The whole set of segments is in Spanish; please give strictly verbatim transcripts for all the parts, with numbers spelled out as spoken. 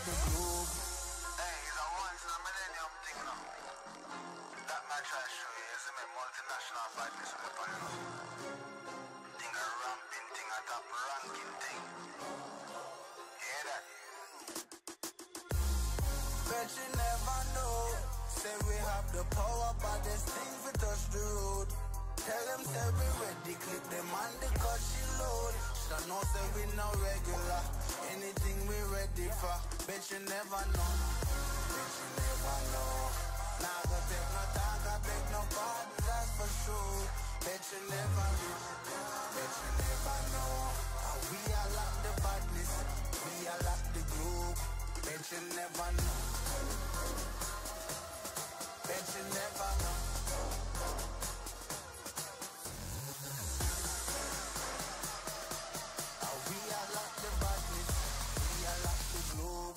the globe. Hey, it's a once in a millennium thing now. That match I show you is a multinational badness with the panel. Thing a ramping thing, a top ranking thing. Hear that? Bet you never know. Say we have the power, but this thing we touch the road. Tell them say we ready, clip them on the cut she load. Should know say we no regular. Anything we ready for. Bet you never know. Bet you never know. Nah, go take no talk, I beg no pardon, that's for sure. Bet you never know. Bet you never know. How we all lock the badness. We all lock the globe. Bet you never know. Bet you never know. How we all lock the badness. We all lock the globe.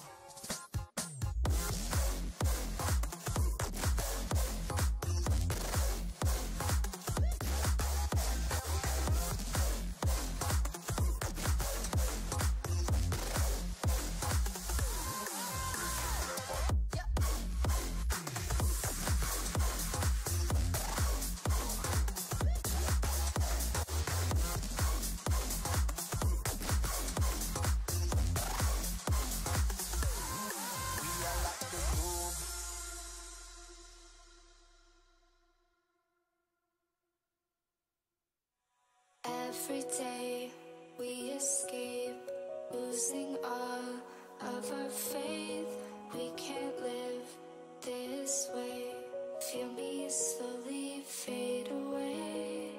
Every day we escape, losing all of our faith. We can't live this way. Feel me slowly fade away.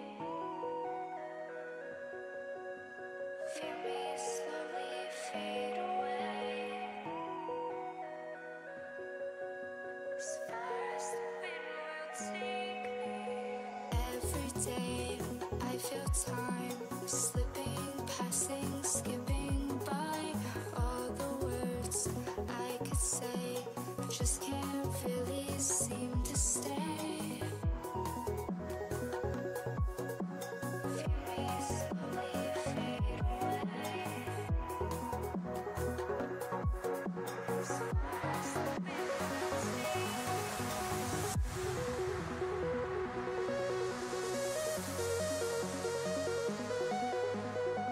Feel me slowly fade away. As far as the wind will take me. Every day I feel time slipping, passing, skipping by. All the words I could say just can't really seem to stay. Feel me slowly fade away. As far as the wind will take me.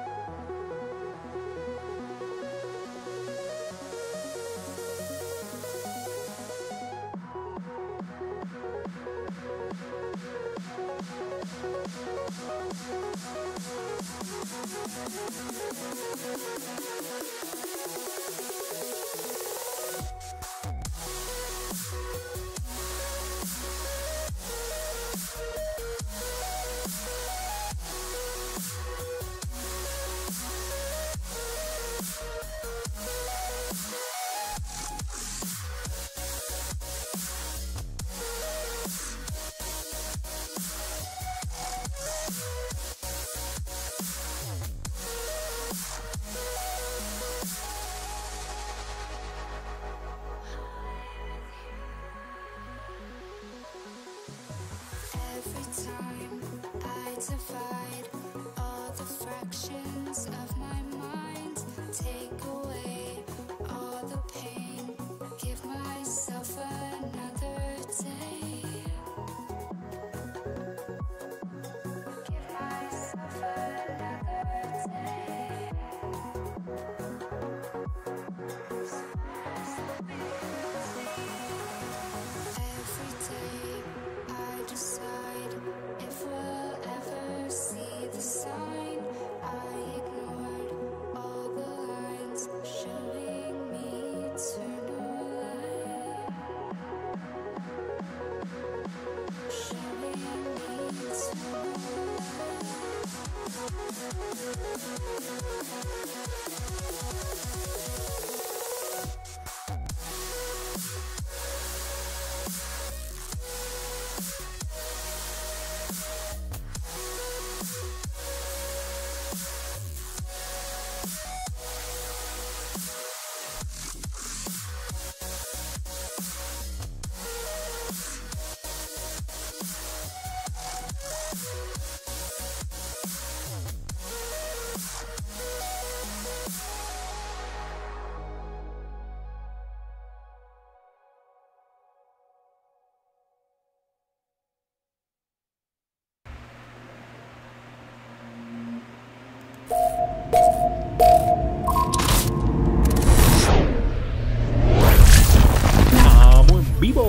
vivo.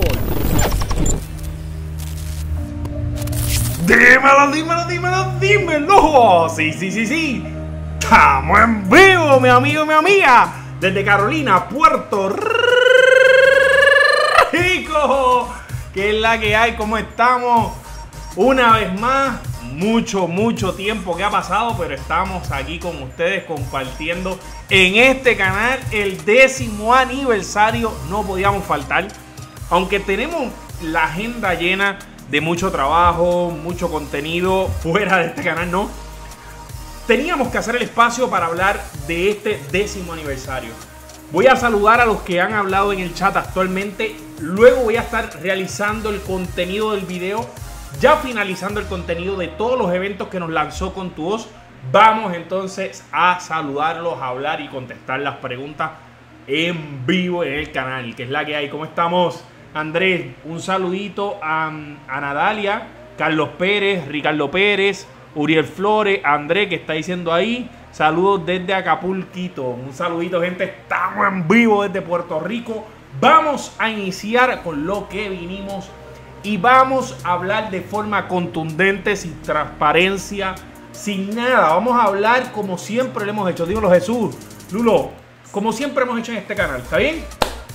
Dímelo, dímelo, dímelo, dímelo. Sí, sí, sí, sí. Estamos en vivo, mi amigo, mi amiga. Desde Carolina, Puerto Rico. ¿Qué es la que hay? ¿Cómo estamos? Una vez más, mucho, mucho tiempo que ha pasado, pero estamos aquí con ustedes compartiendo en este canal el décimo aniversario. No podíamos faltar, aunque tenemos la agenda llena de mucho trabajo, mucho contenido fuera de este canal, no. Teníamos que hacer el espacio para hablar de este décimo aniversario. Voy a saludar a los que han hablado en el chat actualmente. Luego voy a estar realizando el contenido del video, ya finalizando el contenido de todos los eventos que nos lanzó Contuos. Vamos entonces a saludarlos, a hablar y contestar las preguntas en vivo en el canal, que es la que hay. ¿Cómo estamos? Andrés, un saludito a, a Nadalia, Carlos Pérez, Ricardo Pérez, Uriel Flores, Andrés, que está diciendo ahí. Saludos desde Acapulquito. Un saludito, gente. Estamos en vivo desde Puerto Rico. Vamos a iniciar con lo que vinimos y vamos a hablar de forma contundente, sin transparencia, sin nada. Vamos a hablar como siempre lo hemos hecho. Dímelo, Jesús, Lulo, como siempre hemos hecho en este canal. ¿Está bien?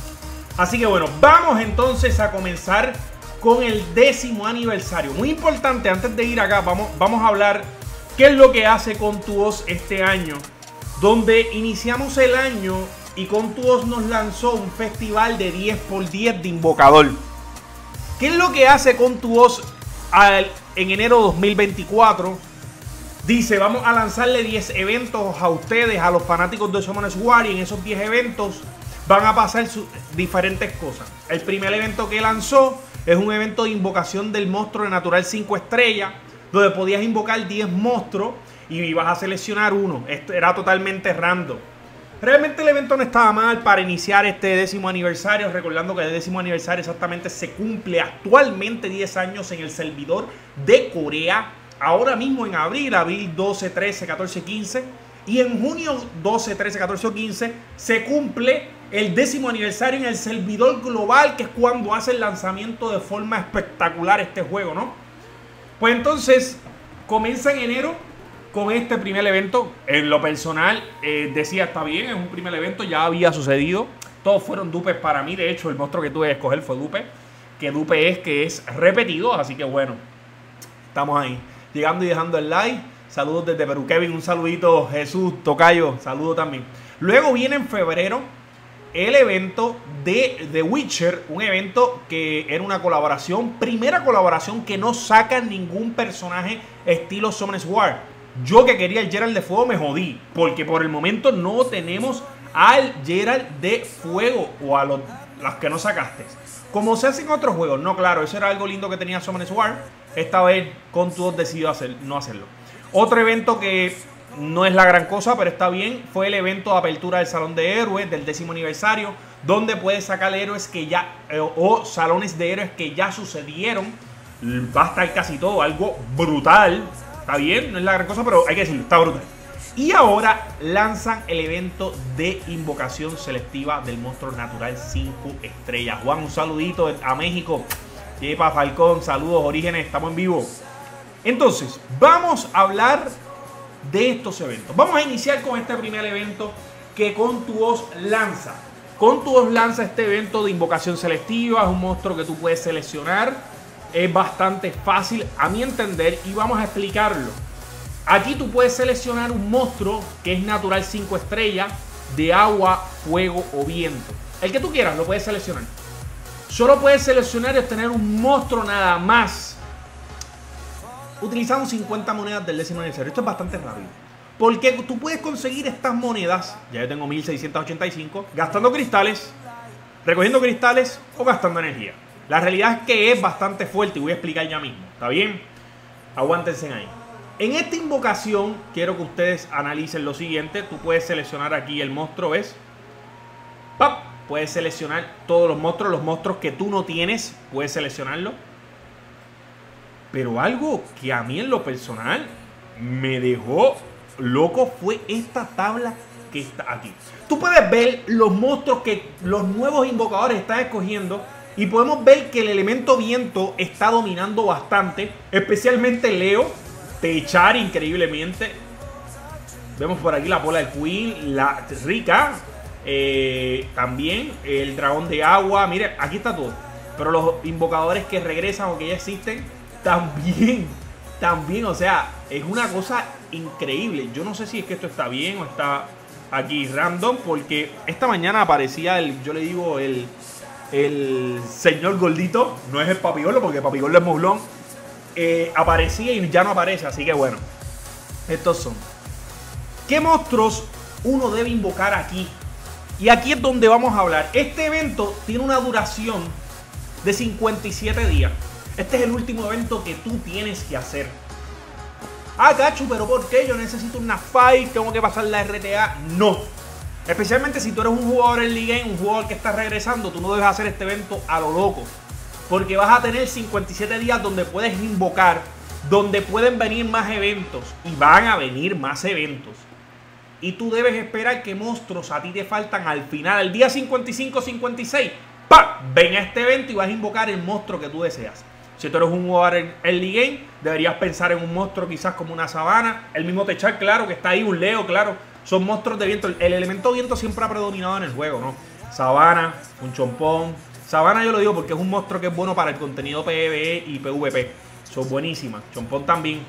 Así que bueno, vamos entonces a comenzar con el décimo aniversario. Muy importante, antes de ir acá, vamos, vamos a hablar qué es lo que hace Contuos este año, donde iniciamos el año y Contuos nos lanzó un festival de diez por diez de Invocador. ¿Qué es lo que hace Contuos al, en enero de dos mil veinticuatro? Dice, vamos a lanzarle diez eventos a ustedes, a los fanáticos de Summoners War, y en esos diez eventos van a pasar su, diferentes cosas. El primer evento que lanzó es un evento de invocación del monstruo de natural cinco estrellas, donde podías invocar diez monstruos y ibas a seleccionar uno. Esto era totalmente random. Realmente el evento no estaba mal para iniciar este décimo aniversario, recordando que el décimo aniversario exactamente se cumple actualmente diez años en el servidor de Corea. Ahora mismo en abril, abril doce, trece, catorce, quince, y en junio doce, trece, catorce o quince se cumple el décimo aniversario en el servidor global, que es cuando hace el lanzamiento de forma espectacular este juego, ¿no? Pues entonces comienza en enero con este primer evento. En lo personal eh, decía, está bien, es un primer evento, ya había sucedido. Todos fueron dupes para mí. De hecho, el monstruo que tuve que escoger fue dupe. Que dupe es que es repetido, así que bueno, estamos ahí. Llegando y dejando el like. Saludos desde Perú. Kevin, un saludito. Jesús, Tocayo, saludo también. Luego viene en febrero el evento de The Witcher, un evento que era una colaboración, primera colaboración que no saca ningún personaje estilo Summoners War. Yo que quería el Geralt de Fuego me jodí, porque por el momento no tenemos al Geralt de Fuego o a los, los que no sacaste. Como se hace en otros juegos, no, claro, eso era algo lindo que tenía Summoners War. Esta vez Contuos decidió hacer, no hacerlo. Otro evento que no es la gran cosa, pero está bien, fue el evento de apertura del Salón de Héroes del décimo aniversario, donde puedes sacar héroes que ya, eh, o salones de héroes que ya sucedieron. Va a estar casi todo, algo brutal. Está bien, no es la gran cosa, pero hay que decirlo, está brutal. Y ahora lanzan el evento de invocación selectiva del monstruo natural cinco estrellas. Juan, un saludito a México. Yepa Falcón, saludos, Orígenes, estamos en vivo. Entonces, vamos a hablar de estos eventos. Vamos a iniciar con este primer evento que Contuos lanza. Contuos lanza este evento de invocación selectiva. Es un monstruo que tú puedes seleccionar. Es bastante fácil a mi entender y vamos a explicarlo. Aquí tú puedes seleccionar un monstruo que es natural cinco estrellas, de agua, fuego o viento. El que tú quieras lo puedes seleccionar. Solo puedes seleccionar y obtener un monstruo nada más, utilizando cincuenta monedas del décimo aniversario. Esto es bastante rápido, porque tú puedes conseguir estas monedas, ya yo tengo mil seiscientos ochenta y cinco, gastando cristales, recogiendo cristales o gastando energía. La realidad es que es bastante fuerte y voy a explicar ya mismo. ¿Está bien? Aguántense ahí. En esta invocación quiero que ustedes analicen lo siguiente. Tú puedes seleccionar aquí el monstruo, ¿ves? ¡Pap! Puedes seleccionar todos los monstruos, los monstruos que tú no tienes, puedes seleccionarlo. Pero algo que a mí en lo personal me dejó loco fue esta tabla que está aquí. Tú puedes ver los monstruos que los nuevos invocadores están escogiendo Y podemos ver que el elemento viento está dominando bastante. Especialmente Leo. Techar increíblemente. Vemos por aquí la bola del Queen. La Rica. Eh, también el dragón de agua. Miren, aquí está todo. Pero los invocadores que regresan o que ya existen. También. También, o sea, es una cosa increíble. Yo no sé si es que esto está bien o está aquí random. Porque esta mañana aparecía el, yo le digo el... El señor gordito, no es el papigolo porque el papigolo es moblón, eh, aparecía y ya no aparece, así que bueno, estos son. ¿Qué monstruos uno debe invocar aquí? Y aquí es donde vamos a hablar. Este evento tiene una duración de cincuenta y siete días. Este es el último evento que tú tienes que hacer. Ah, Cachu, pero ¿por qué? Yo necesito una fight, tengo que pasar la R T A. No. Especialmente si tú eres un jugador en League Game, un jugador que está regresando, tú no debes hacer este evento a lo loco. Porque vas a tener cincuenta y siete días donde puedes invocar, donde pueden venir más eventos. Y van a venir más eventos. Y tú debes esperar que monstruos a ti te faltan al final, el día cincuenta y cinco cincuenta y seis. ¡Pam! Ven a este evento y vas a invocar el monstruo que tú deseas. Si tú eres un jugador en early game, deberías pensar en un monstruo quizás como una sabana. El mismo Techar, claro, que está ahí, un Leo, claro. Son monstruos de viento. El elemento viento siempre ha predominado en el juego, ¿no? Sabana, un chompón. Sabana yo lo digo porque es un monstruo que es bueno para el contenido PvE y PvP. Son buenísimas. Chompón también.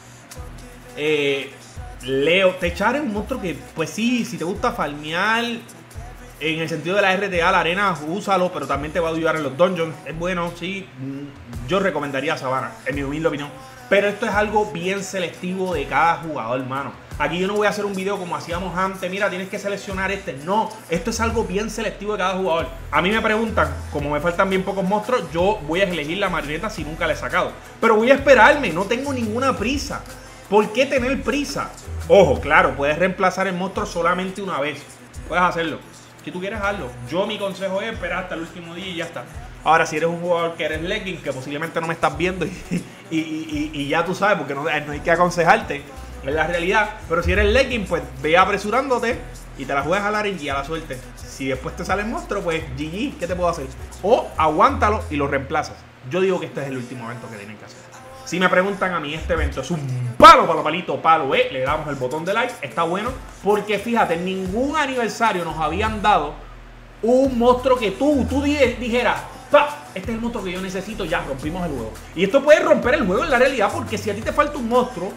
Eh, Leo. Techar es un monstruo que, pues sí, si te gusta farmear en el sentido de la R T A, la arena, úsalo, pero también te va a ayudar en los dungeons. Es bueno, sí. Yo recomendaría Sabana, en mi humilde opinión. Pero esto es algo bien selectivo de cada jugador, hermano. Aquí yo no voy a hacer un video como hacíamos antes. Mira, tienes que seleccionar este. No, esto es algo bien selectivo de cada jugador. A mí me preguntan, como me faltan bien pocos monstruos, yo voy a elegir la marioneta si nunca la he sacado. Pero voy a esperarme, no tengo ninguna prisa. ¿Por qué tener prisa? Ojo, claro, puedes reemplazar el monstruo solamente una vez. Puedes hacerlo. Si tú quieres hazlo. Yo mi consejo es esperar hasta el último día y ya está. Ahora, si eres un jugador que eres legging, que posiblemente no me estás viendo y, y, y, y ya tú sabes, porque no, no hay que aconsejarte, es la realidad. Pero si eres legging, pues ve apresurándote y te la juegas a la R N G, a la suerte. Si después te sale el monstruo, pues G G, ¿qué te puedo hacer? O aguántalo y lo reemplazas. Yo digo que este es el último evento que tienen que hacer. Si me preguntan a mí, este evento es un palo, palo, palito, palo, eh, le damos el botón de like, está bueno. Porque fíjate, en ningún aniversario nos habían dado un monstruo que tú, tú dijeras, este es el monstruo que yo necesito, ya rompimos el juego. Y esto puede romper el juego en la realidad, porque si a ti te falta un monstruo,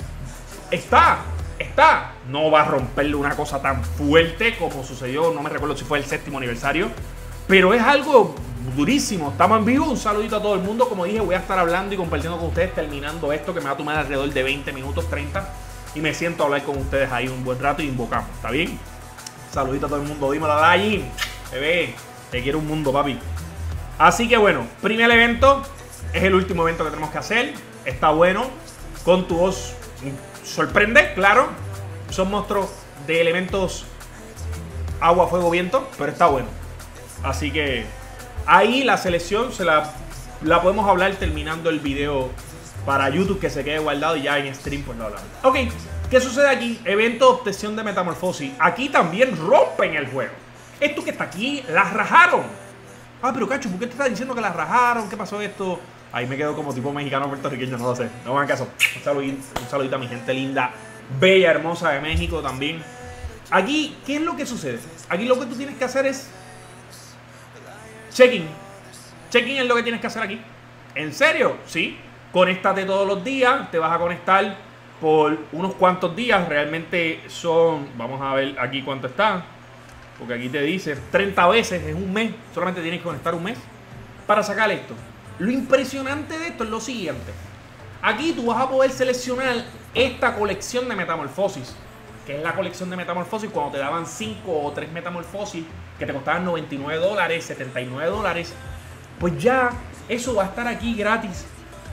está, está. No va a romperle una cosa tan fuerte como sucedió, no me recuerdo si fue el séptimo aniversario, pero es algo durísimo. Estamos en vivo, un saludito a todo el mundo. Como dije, voy a estar hablando y compartiendo con ustedes, terminando esto que me va a tomar alrededor de veinte minutos, treinta. Y me siento a hablar con ustedes ahí un buen rato y invocamos, ¿está bien? Saludito a todo el mundo, dímelo, Dayin, bebé, te quiero un mundo, papi. Así que bueno, primer evento, es el último evento que tenemos que hacer. Está bueno, con tu voz sorprende, claro. Son monstruos de elementos agua, fuego, viento, pero está bueno. Así que ahí la selección se la, la podemos hablar terminando el video para YouTube, que se quede guardado, y ya en stream pues lo hablamos. Ok, ¿qué sucede aquí? Evento de obtención de metamorfosis. Aquí también rompen el juego. Esto que está aquí, las rajaron. Ah, pero Cacho, ¿por qué te estás diciendo que la rajaron? ¿Qué pasó esto? Ahí me quedo como tipo mexicano puertorriqueño, no lo sé. No me hagan caso. Un saludito, un saludito a mi gente linda, bella, hermosa de México también. Aquí, ¿qué es lo que sucede? Aquí lo que tú tienes que hacer es check-in. Check-in es lo que tienes que hacer aquí. ¿En serio? Sí. Conéctate todos los días. Te vas a conectar por unos cuantos días. Realmente son, vamos a ver aquí cuánto está, porque aquí te dice treinta veces en un mes. Solamente tienes que conectar un mes para sacar esto. Lo impresionante de esto es lo siguiente. Aquí tú vas a poder seleccionar esta colección de metamorfosis, que es la colección de metamorfosis cuando te daban cinco o tres metamorfosis que te costaban noventa y nueve dólares, setenta y nueve dólares. Pues ya eso va a estar aquí gratis.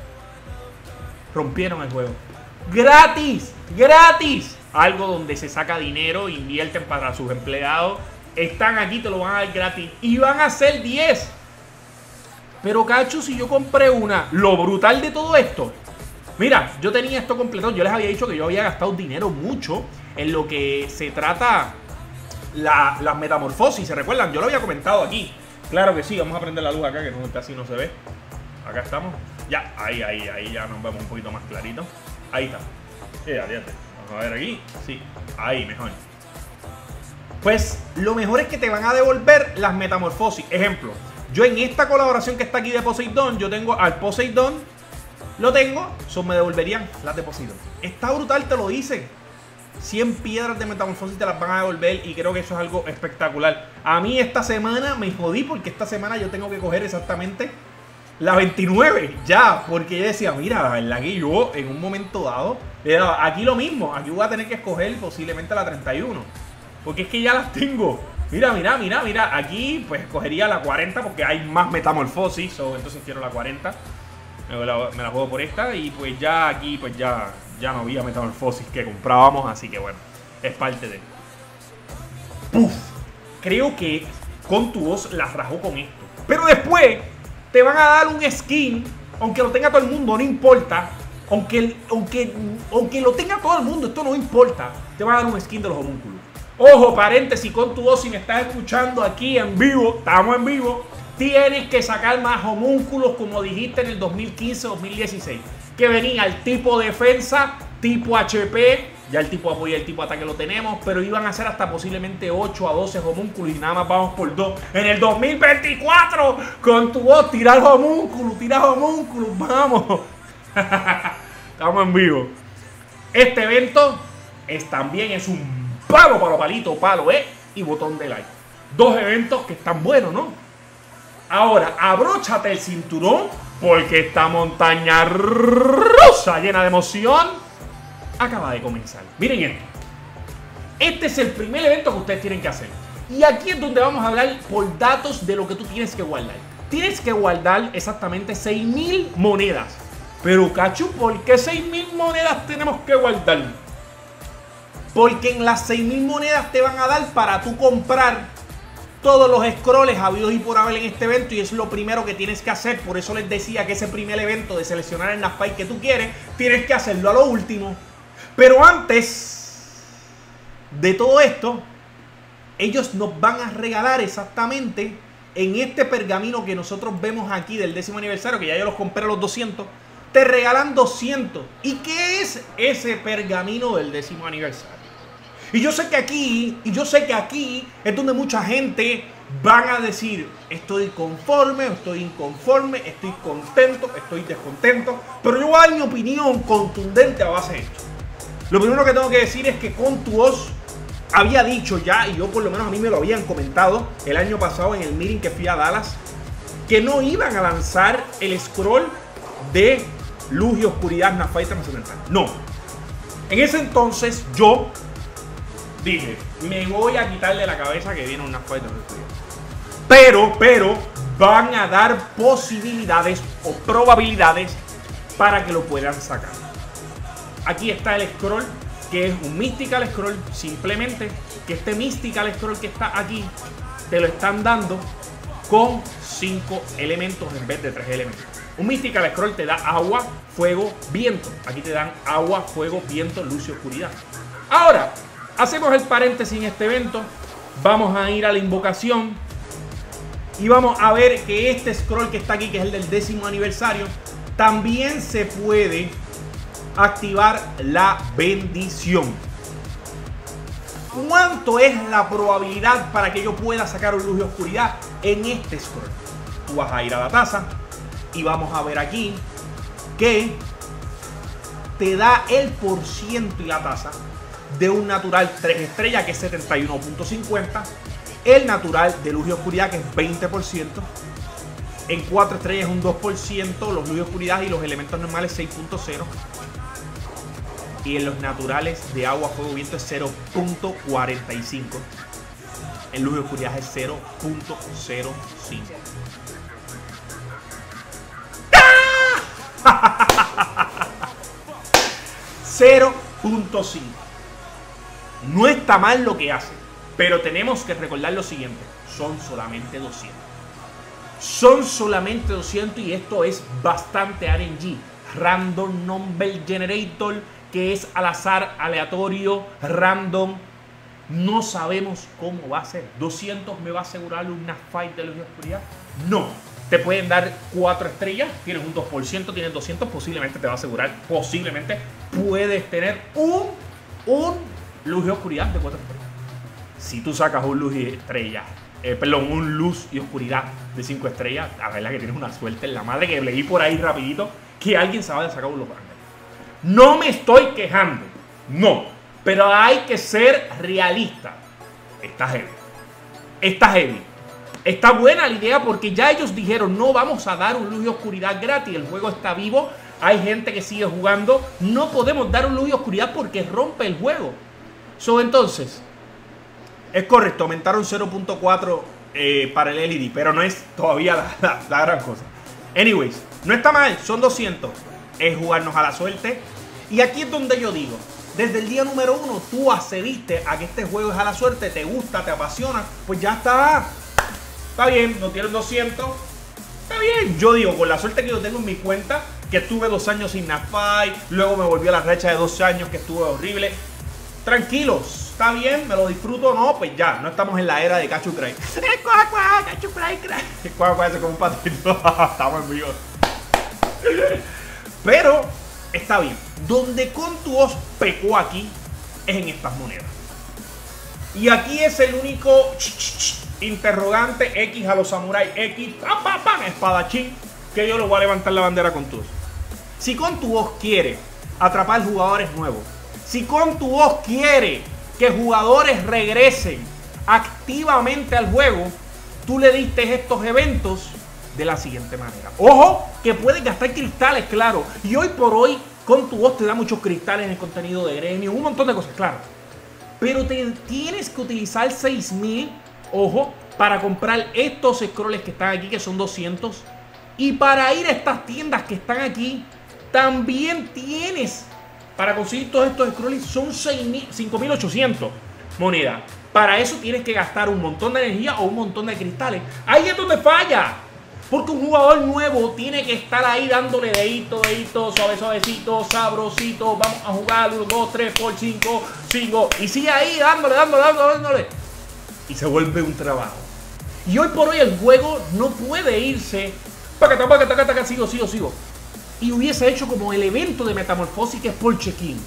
Rompieron el juego. ¡Gratis! ¡Gratis! Algo donde se saca dinero, invierten para sus empleados. Están aquí, te lo van a dar gratis. Y van a ser diez. Pero Cacho, si yo compré una, lo brutal de todo esto. Mira, yo tenía esto completo. Yo les había dicho que yo había gastado dinero mucho en lo que se trata la, las metamorfosis. ¿Se recuerdan? Yo lo había comentado aquí. Claro que sí, vamos a prender la luz acá, que no, casi no se ve. Acá estamos. Ya, ahí, ahí, ahí ya nos vemos un poquito más clarito. Ahí está. Ya, fíjate. Vamos a ver aquí. Sí, ahí mejor. Pues lo mejor es que te van a devolver las metamorfosis. Ejemplo, yo en esta colaboración que está aquí de Poseidón, yo tengo al Poseidón, lo tengo, son me devolverían las de Poseidón. Está brutal, te lo dice. cien piedras de metamorfosis te las van a devolver y creo que eso es algo espectacular. A mí esta semana me jodí porque esta semana yo tengo que coger exactamente la veintinueve ya, porque yo decía, mira, la verdad que yo en un momento dado, aquí lo mismo, aquí voy a tener que escoger posiblemente la treinta y uno, porque es que ya las tengo. Mira, mira, mira, mira, aquí pues escogería la cuarenta porque hay más metamorfosis, o entonces quiero la cuarenta, me la, me la juego por esta y pues ya aquí pues ya, ya no había metamorfosis que comprábamos, así que bueno, es parte de... Puf, creo que con tu voz la rajó con esto, pero después te van a dar un skin, aunque lo tenga todo el mundo, no importa. Aunque, aunque, aunque lo tenga todo el mundo, esto no importa. Te van a dar un skin de los homúnculos. Ojo, paréntesis, con tu voz, si me estás escuchando aquí en vivo, estamos en vivo, tienes que sacar más homúnculos como dijiste en el dos mil quince dos mil dieciséis. Que venía el tipo defensa, tipo H P, ya el tipo apoyo y el tipo ataque lo tenemos, pero iban a ser hasta posiblemente ocho a doce homúnculos y nada más vamos por dos. En el dos mil veinticuatro, con tu voz, tirar homúnculos, tirar homúnculos, vamos. Estamos en vivo. Este evento es, también es un palo, palo, palito, palo, eh, y botón de like. Dos eventos que están buenos, ¿no? Ahora, abróchate el cinturón, porque esta montaña rusa llena de emoción acaba de comenzar. Miren esto. Este es el primer evento que ustedes tienen que hacer. Y aquí es donde vamos a hablar por datos de lo que tú tienes que guardar. Tienes que guardar exactamente seis mil monedas. Pero, Cachu, ¿por qué seis mil monedas tenemos que guardar? Porque en las seis mil monedas te van a dar para tú comprar todos los scrolls habidos y por haber en este evento, y es lo primero que tienes que hacer. Por eso les decía que ese primer evento de seleccionar el Nafai que tú quieres, tienes que hacerlo a lo último. Pero antes de todo esto, ellos nos van a regalar exactamente en este pergamino que nosotros vemos aquí del décimo aniversario, que ya yo los compré a los doscientos, te regalan doscientos. ¿Y qué es ese pergamino del décimo aniversario? Y yo sé que aquí, y yo sé que aquí es donde mucha gente van a decir, estoy conforme, estoy inconforme, estoy contento, estoy descontento, pero yo voy a dar mi opinión contundente a base de esto. Lo primero que tengo que decir es que con tu voz había dicho ya, y yo por lo menos a mí me lo habían comentado el año pasado en el meeting que fui a Dallas, que no iban a lanzar el scroll de luz y oscuridad Nafai trascendental. No. En ese entonces yo dije, me voy a quitarle la cabeza que viene un Nafai trascendental. Pero, pero, van a dar posibilidades o probabilidades para que lo puedan sacar. Aquí está el scroll, que es un Mystical Scroll. Simplemente que este Mystical Scroll que está aquí te lo están dando con cinco elementos en vez de tres elementos. Un Mystical Scroll te da agua, fuego, viento. Aquí te dan agua, fuego, viento, luz y oscuridad. Ahora, hacemos el paréntesis en este evento. Vamos a ir a la invocación y vamos a ver que este scroll que está aquí, que es el del décimo aniversario, también se puede activar la bendición. ¿Cuánto es la probabilidad para que yo pueda sacar un luz y oscuridad en este scroll? Tú vas a ir a la taza y vamos a ver aquí que te da el por ciento y la tasa de un natural tres estrellas, que es setenta y uno punto cincuenta, el natural de luz y oscuridad, que es veinte por ciento, en cuatro estrellas es un dos por ciento, los luz y oscuridad, y los elementos normales seis punto cero, y en los naturales de agua, fuego, viento es cero punto cuarenta y cinco, en luz y oscuridad es cero punto cero cinco. cero punto cinco. No está mal lo que hace, pero tenemos que recordar lo siguiente: son solamente doscientos. Son solamente doscientos y esto es bastante R N G. Random Number Generator, que es al azar, aleatorio, random. No sabemos cómo va a ser. ¿doscientos me va a asegurar una fight de luz y oscuridad? No. Te pueden dar cuatro estrellas, tienes un dos por ciento, tienes doscientos, posiblemente te va a asegurar, posiblemente puedes tener un, un luz y oscuridad de cuatro estrellas. Si tú sacas un luz y estrellas, eh, perdón, un luz y oscuridad de cinco estrellas, la verdad que tienes una suerte en la madre, que leí por ahí rapidito que alguien sabe de sacar un luz. No me estoy quejando, no, pero hay que ser realista. Está heavy, está heavy. Está buena la idea porque ya ellos dijeron, no vamos a dar un luz y oscuridad gratis, el juego está vivo, hay gente que sigue jugando, no podemos dar un luz y oscuridad porque rompe el juego. So, entonces, es correcto, aumentaron cero punto cuatro eh, para el L E D, pero no es todavía la, la, la gran cosa. Anyways, no está mal, son doscientos, es jugarnos a la suerte. Y aquí es donde yo digo, desde el día número uno, tú accediste a que este juego es a la suerte, te gusta, te apasiona, pues ya está. Está bien, no tienes doscientos. Está bien. Yo digo, con la suerte que yo tengo en mi cuenta, que estuve dos años sin Napay, luego me volví a la racha de dos años que estuve horrible. Tranquilos, está bien, me lo disfruto. No, pues ya, no estamos en la era de Cachu Cray. Cachu Cray, Cray. Cuá, cuá, ese como un patito. Estamos en vivo. Pero está bien. Donde Contuos pecó aquí es en estas monedas. Y aquí es el único interrogante X a los samuráis X, pam, pam, pam, espadachín, que yo le voy a levantar la bandera con Contuos. Si Contuos quiere atrapar jugadores nuevos, si Contuos quiere que jugadores regresen activamente al juego, tú le diste estos eventos de la siguiente manera. Ojo, que puedes gastar cristales, claro. Y hoy por hoy, Contuos te da muchos cristales en el contenido de gremio, un montón de cosas, claro. Pero te tienes que utilizar seis mil, ojo, para comprar estos scrolls que están aquí, que son doscientos. Y para ir a estas tiendas que están aquí, también tienes, para conseguir todos estos scrolls, son cinco mil ochocientos monedas. Para eso tienes que gastar un montón de energía o un montón de cristales. Ahí es donde falla. Porque un jugador nuevo tiene que estar ahí dándole dedito, dedito, suave, suavecito, sabrosito. Vamos a jugar uno, dos, tres, cuatro, cinco, cinco. Y sigue ahí dándole, dándole, dándole, dándole. Y se vuelve un trabajo. Y hoy por hoy el juego no puede irse. Pacata, pacata, pacata, sigo, sigo, sigo. Y hubiese hecho como el evento de metamorfosis que es por check-in.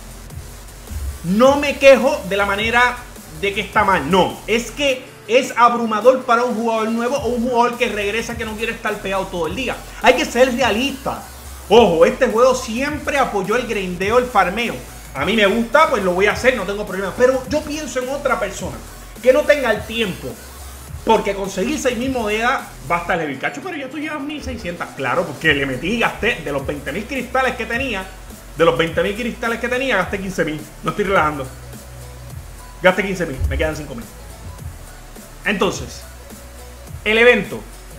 No me quejo de la manera de que está mal. No, es que es abrumador para un jugador nuevo o un jugador que regresa que no quiere estar pegado todo el día. Hay que ser realista. Ojo, este juego siempre apoyó el grindeo, el farmeo. A mí me gusta, pues lo voy a hacer, no tengo problema. Pero yo pienso en otra persona que no tenga el tiempo. Porque conseguir seis mil monedas va a estar heavy. Cacho, pero ya tú llevas mil seiscientos. Claro, porque le metí y gasté de los veinte mil cristales que tenía. De los veinte mil cristales que tenía, gasté quince mil. No estoy relajando. Gasté quince mil, me quedan cinco mil. Entonces, el evento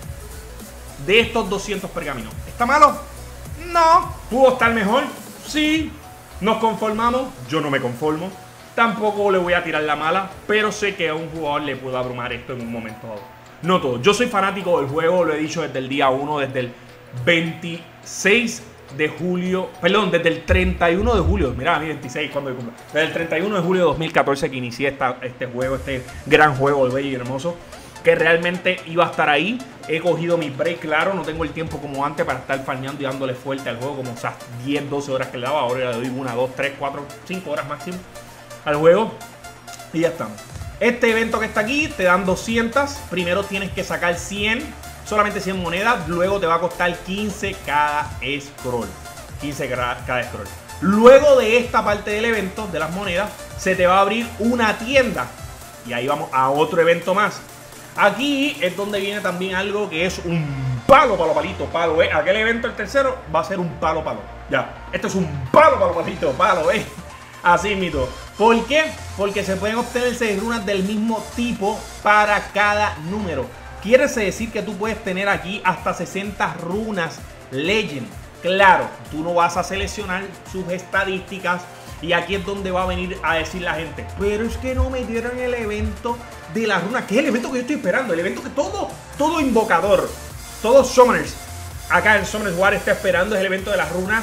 de estos doscientos pergaminos, ¿está malo? No. ¿Pudo estar mejor? Sí. ¿Nos conformamos? Yo no me conformo. Tampoco le voy a tirar la mala, pero sé que a un jugador le puedo abrumar esto en un momento dado. No todo. Yo soy fanático del juego, lo he dicho desde el día uno, desde el veintiséis de julio, perdón, desde el treinta y uno de julio, mira, mi veintiséis, cuando yo cumplo, desde el treinta y uno de julio de dos mil catorce que inicié esta, este juego, este gran juego, el bello y hermoso, que realmente iba a estar ahí. He cogido mi break, claro, no tengo el tiempo como antes para estar farmeando y dándole fuerte al juego, como esas diez, doce horas que le daba. Ahora le doy una, dos, tres, cuatro, cinco horas máximo al juego y ya estamos. Este evento que está aquí te dan doscientos, primero tienes que sacar cien, solamente cien monedas, luego te va a costar quince cada scroll, quince cada scroll. Luego de esta parte del evento de las monedas se te va a abrir una tienda y ahí vamos a otro evento más. Aquí es donde viene también algo que es un palo, palo, palito, palo, ¿eh? Aquel evento, el tercero, va a ser un palo, palo. Ya, esto es un palo, palo, palito, palo, ¿eh? Así mito. ¿Por qué? Porque se pueden obtener seis runas del mismo tipo para cada número. Quiere decir que tú puedes tener aquí hasta sesenta runas Legend. Claro, tú no vas a seleccionar sus estadísticas. Y aquí es donde va a venir a decir la gente, pero es que no me dieron el evento de las runas, que es el evento que yo estoy esperando. El evento que todo, todo invocador, todos summoners acá en Summoners War está esperando, es el evento de las runas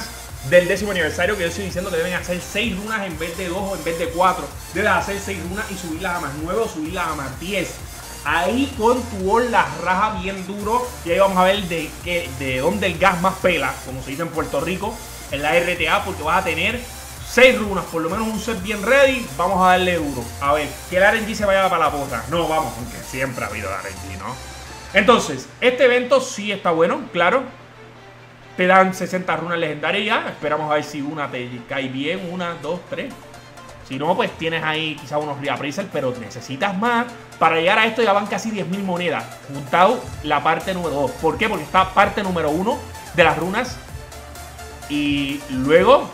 del décimo aniversario, que yo estoy diciendo que deben hacer seis runas en vez de dos o en vez de cuatro. Debes hacer seis runas y subirlas a más nueve o subirlas a más diez. Ahí con tu ol las raja bien duro. Y ahí vamos a ver de, qué, de dónde el gas más pela, como se dice en Puerto Rico, en la R T A, porque vas a tener seis runas, por lo menos un set bien ready. Vamos a darle duro. A ver, que el R N G se vaya para la porra. No, vamos, aunque siempre ha habido R N G, ¿no? Entonces, este evento sí está bueno, claro. Te dan sesenta runas legendarias ya. Esperamos a ver si una te cae bien. Una, dos, tres. Si no, pues tienes ahí quizás unos reappraisal, pero necesitas más. Para llegar a esto ya van casi diez mil monedas. Juntado la parte número dos. ¿Por qué? Porque está parte número uno de las runas. Y luego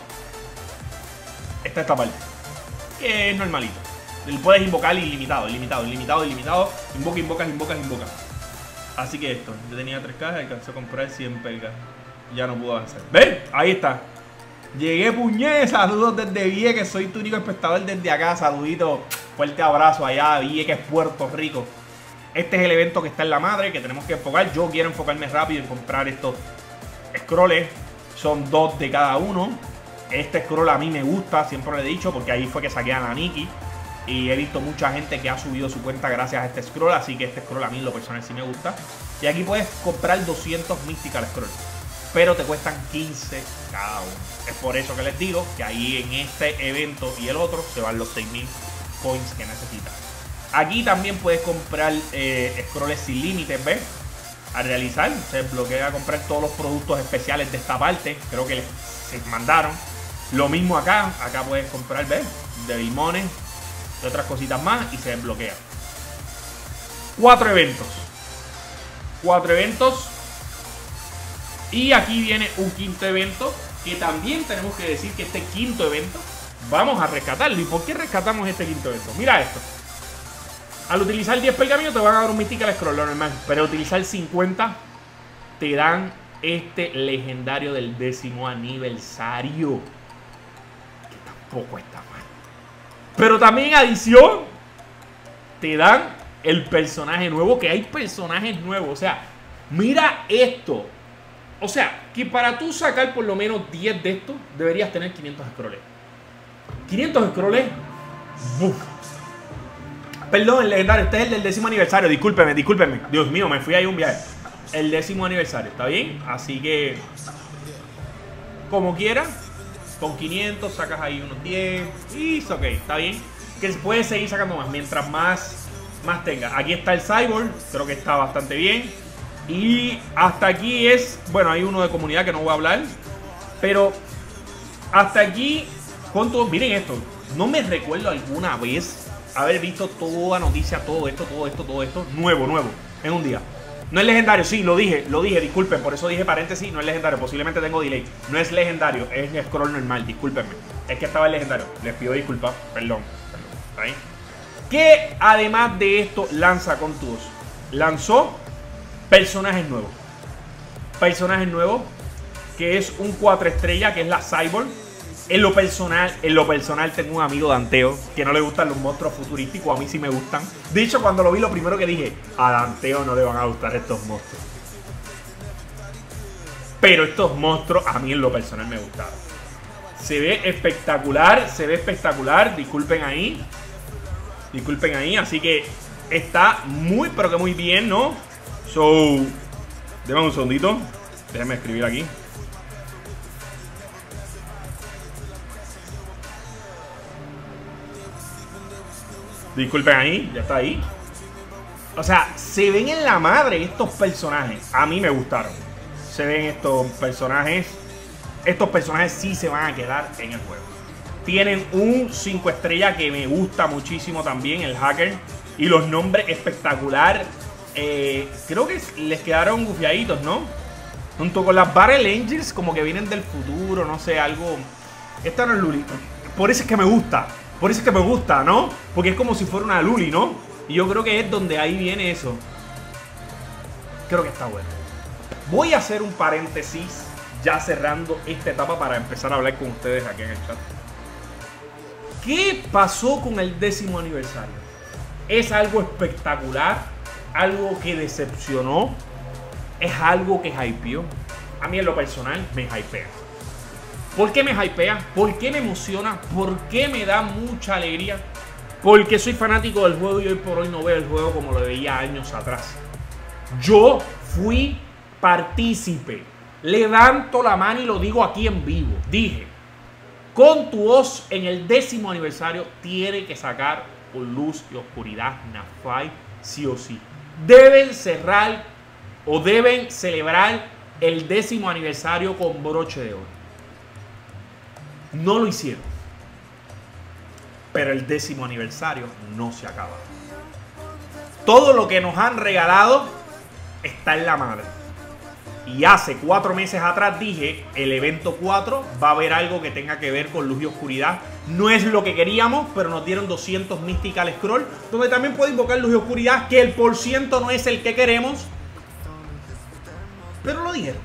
está esta parte, que es normalito. Puedes invocar ilimitado, ilimitado, ilimitado, ilimitado. Invoca, invoca, invoca, invoca. Así que esto, yo tenía tres cajas, alcancé a comprar cien pelgas. Ya no puedo avanzar. ¿Ven? Ahí está. Llegué, puñet. Saludos desde Vieques. Soy tu único espectador desde acá. Saludito. Fuerte abrazo allá a Vieques, Puerto Rico. Este es el evento que está en la madre, que tenemos que enfocar. Yo quiero enfocarme rápido en comprar estos scrolls. Son dos de cada uno. Este scroll a mí me gusta, siempre lo he dicho, porque ahí fue que saqué a la Nikki. Y he visto mucha gente que ha subido su cuenta gracias a este scroll. Así que este scroll a mí en lo personal sí me gusta. Y aquí puedes comprar doscientos Mystical Scrolls, pero te cuestan quince cada uno. Es por eso que les digo que ahí en este evento y el otro se van los seis mil coins que necesitas. Aquí también puedes comprar eh, scrolls sin límites, ¿ves? Al realizar, se bloquea comprar todos los productos especiales de esta parte. Creo que les, se mandaron. Lo mismo acá. Acá puedes comprar, ¿ves? De limones y otras cositas más y se desbloquea. Cuatro eventos. Cuatro eventos. Y aquí viene un quinto evento, que también tenemos que decir que este quinto evento vamos a rescatarlo. ¿Y por qué rescatamos este quinto evento? Mira esto. Al utilizar diez pergaminos te van a dar un Mystical Scroll, lo normal. Pero al utilizar cincuenta te dan este legendario del décimo aniversario, que tampoco está mal. Pero también adición te dan el personaje nuevo, que hay personajes nuevos. O sea, mira esto. O sea, que para tú sacar por lo menos diez de estos, deberías tener quinientos scrolls. quinientos scrolls. ¡Buf! Perdón, el legendario. Este es el del décimo aniversario. Discúlpeme, discúlpeme. Dios mío, me fui ahí un viaje. El décimo aniversario, ¿está bien? Así que, como quieras, con quinientos sacas ahí unos diez. Y ok, está bien. Que puedes seguir sacando más mientras más, más tengas. Aquí está el Cyborg. Creo que está bastante bien. Y hasta aquí es, bueno, hay uno de comunidad que no voy a hablar, pero hasta aquí con todo. Miren esto, no me recuerdo alguna vez haber visto toda noticia, todo esto, todo esto, todo esto, nuevo, nuevo, en un día. No es legendario, sí, lo dije, lo dije, disculpen, por eso dije paréntesis, no es legendario, posiblemente tengo delay. No es legendario, es scroll normal, discúlpenme. Es que estaba el legendario, les pido disculpas, perdón, perdón, ¿está bien? Que además de esto lanza con tus, lanzó personajes nuevos. Personajes nuevos. Que es un cuatro estrellas, que es la Cyborg. En lo personal, en lo personal tengo un amigo Danteo que no le gustan los monstruos futurísticos. A mí sí me gustan. De hecho, cuando lo vi, lo primero que dije, a Danteo no le van a gustar estos monstruos. Pero estos monstruos a mí en lo personal me gustaron. Se ve espectacular. Se ve espectacular. Disculpen ahí. Disculpen ahí. Así que está muy, pero que muy bien, ¿no? So, déjame un segundito. Déjame escribir aquí. Disculpen ahí, ya está ahí. O sea, se ven en la madre estos personajes. A mí me gustaron. Se ven estos personajes. Estos personajes sí se van a quedar en el juego. Tienen un cinco estrellas que me gusta muchísimo también, el hacker. Y los nombres espectacular. Eh, creo que les quedaron gufiaditos, ¿no? Junto con las Battle Angels, como que vienen del futuro, no sé, algo. Esta no es Luli. Por eso es que me gusta. Por eso es que me gusta, ¿no? Porque es como si fuera una Luli, ¿no? Y yo creo que es donde ahí viene eso. Creo que está bueno. Voy a hacer un paréntesis, ya cerrando esta etapa, para empezar a hablar con ustedes aquí en el chat. ¿Qué pasó con el décimo aniversario? ¿Es algo espectacular? ¿Algo que decepcionó? ¿Es algo que hypeó? A mí en lo personal me hypea. ¿Por qué me hypea? ¿Por qué me emociona? ¿Por qué me da mucha alegría? Porque soy fanático del juego y hoy por hoy no veo el juego como lo veía años atrás. Yo fui partícipe. Levanto la mano y lo digo aquí en vivo. Dije, con tu voz en el décimo aniversario tiene que sacar con luz y oscuridad Nafai sí o sí. Deben cerrar o deben celebrar el décimo aniversario con broche de oro. No lo hicieron. Pero el décimo aniversario no se acaba. Todo lo que nos han regalado está en la madre. Y hace cuatro meses atrás dije, el evento cuatro va a haber algo que tenga que ver con luz y oscuridad. No es lo que queríamos, pero nos dieron doscientos Mystical Scroll, donde también puede invocar luz y oscuridad, que el por ciento no es el que queremos. Pero lo dijeron.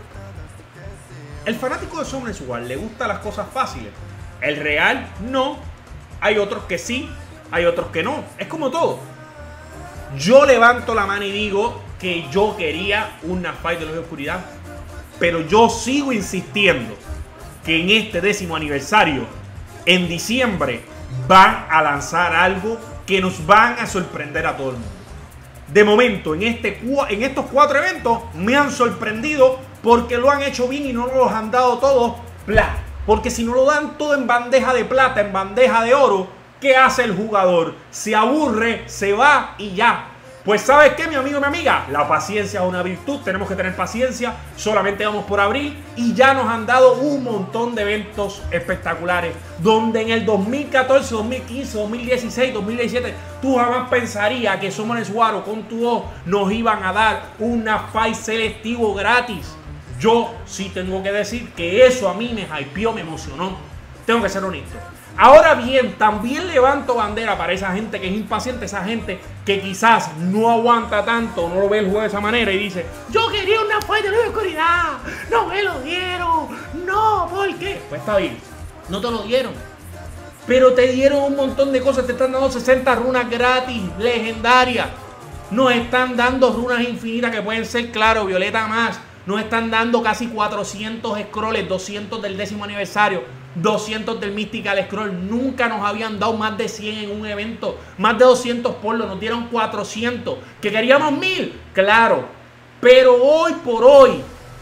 El fanático de Summoners War le gustan las cosas fáciles. El real, no. Hay otros que sí, hay otros que no. Es como todo. Yo levanto la mano y digo que yo quería una fight de luz y oscuridad, pero yo sigo insistiendo que en este décimo aniversario, en diciembre, van a lanzar algo que nos van a sorprender a todo el mundo. De momento, en, este, en estos cuatro eventos me han sorprendido porque lo han hecho bien y no nos los han dado todos plata. Porque si no lo dan todo en bandeja de plata, en bandeja de oro, ¿qué hace el jugador? Se aburre, se va y ya. Pues ¿sabes qué, mi amigo y mi amiga? La paciencia es una virtud, tenemos que tener paciencia. Solamente vamos por abril y ya nos han dado un montón de eventos espectaculares. Donde en el dos mil catorce, dos mil quince, dos mil dieciséis, dos mil diecisiete tú jamás pensarías que Summoners War o con tu voz nos iban a dar una fight selectivo gratis. Yo sí tengo que decir que eso a mí me hypeó, me emocionó. Tengo que ser honesto. Ahora bien, también levanto bandera para esa gente que es impaciente, esa gente que quizás no aguanta tanto, no lo ve el juego de esa manera y dice, yo quería una fight de luz y oscuridad, no me lo dieron, no, ¿por qué? Pues está bien, no te lo dieron, pero te dieron un montón de cosas, te están dando sesenta runas gratis, legendarias, nos están dando runas infinitas que pueden ser, claro, violeta más, nos están dando casi cuatrocientos scrolls, doscientos del décimo aniversario, doscientos del Mystical Scroll. Nunca nos habían dado más de cien en un evento. Más de doscientos por lo, nos dieron cuatrocientos. ¿Que queríamos mil? Claro. Pero hoy por hoy,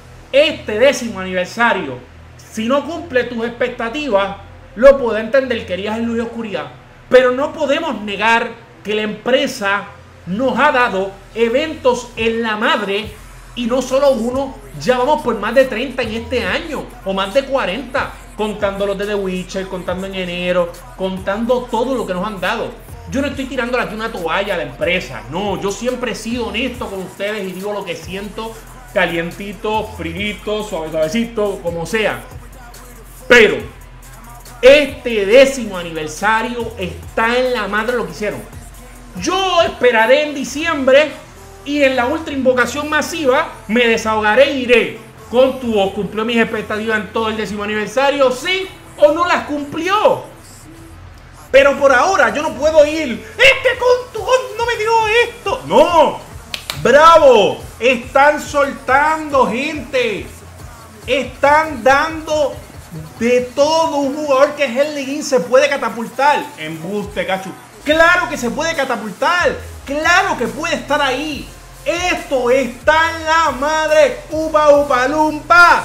este décimo aniversario, si no cumple tus expectativas, lo puedo entender, querías el luz y oscuridad. Pero no podemos negar que la empresa nos ha dado eventos en la madre. Y no solo uno, ya vamos por más de treinta en este año, o más de cuarenta, contando los de The Witcher, contando en enero, contando todo lo que nos han dado. Yo no estoy tirándole aquí una toalla a la empresa, no, yo siempre he sido honesto con ustedes y digo lo que siento, calientito, frito, suave, suavecito, como sea. Pero este décimo aniversario está en la madre lo que hicieron. Yo esperaré en diciembre. Y en la ultra invocación masiva me desahogaré y diré, con tu voz cumplió mis expectativas en todo el décimo aniversario, sí o no las cumplió. Pero por ahora yo no puedo ir, es que con tu voz no me dio esto. No, bravo, están soltando gente, están dando de todo. Un jugador que es el Leguín se puede catapultar. Embuste, cachu. Claro que se puede catapultar. Claro que puede estar ahí. Esto está en la madre. Upa, upa, lumpa.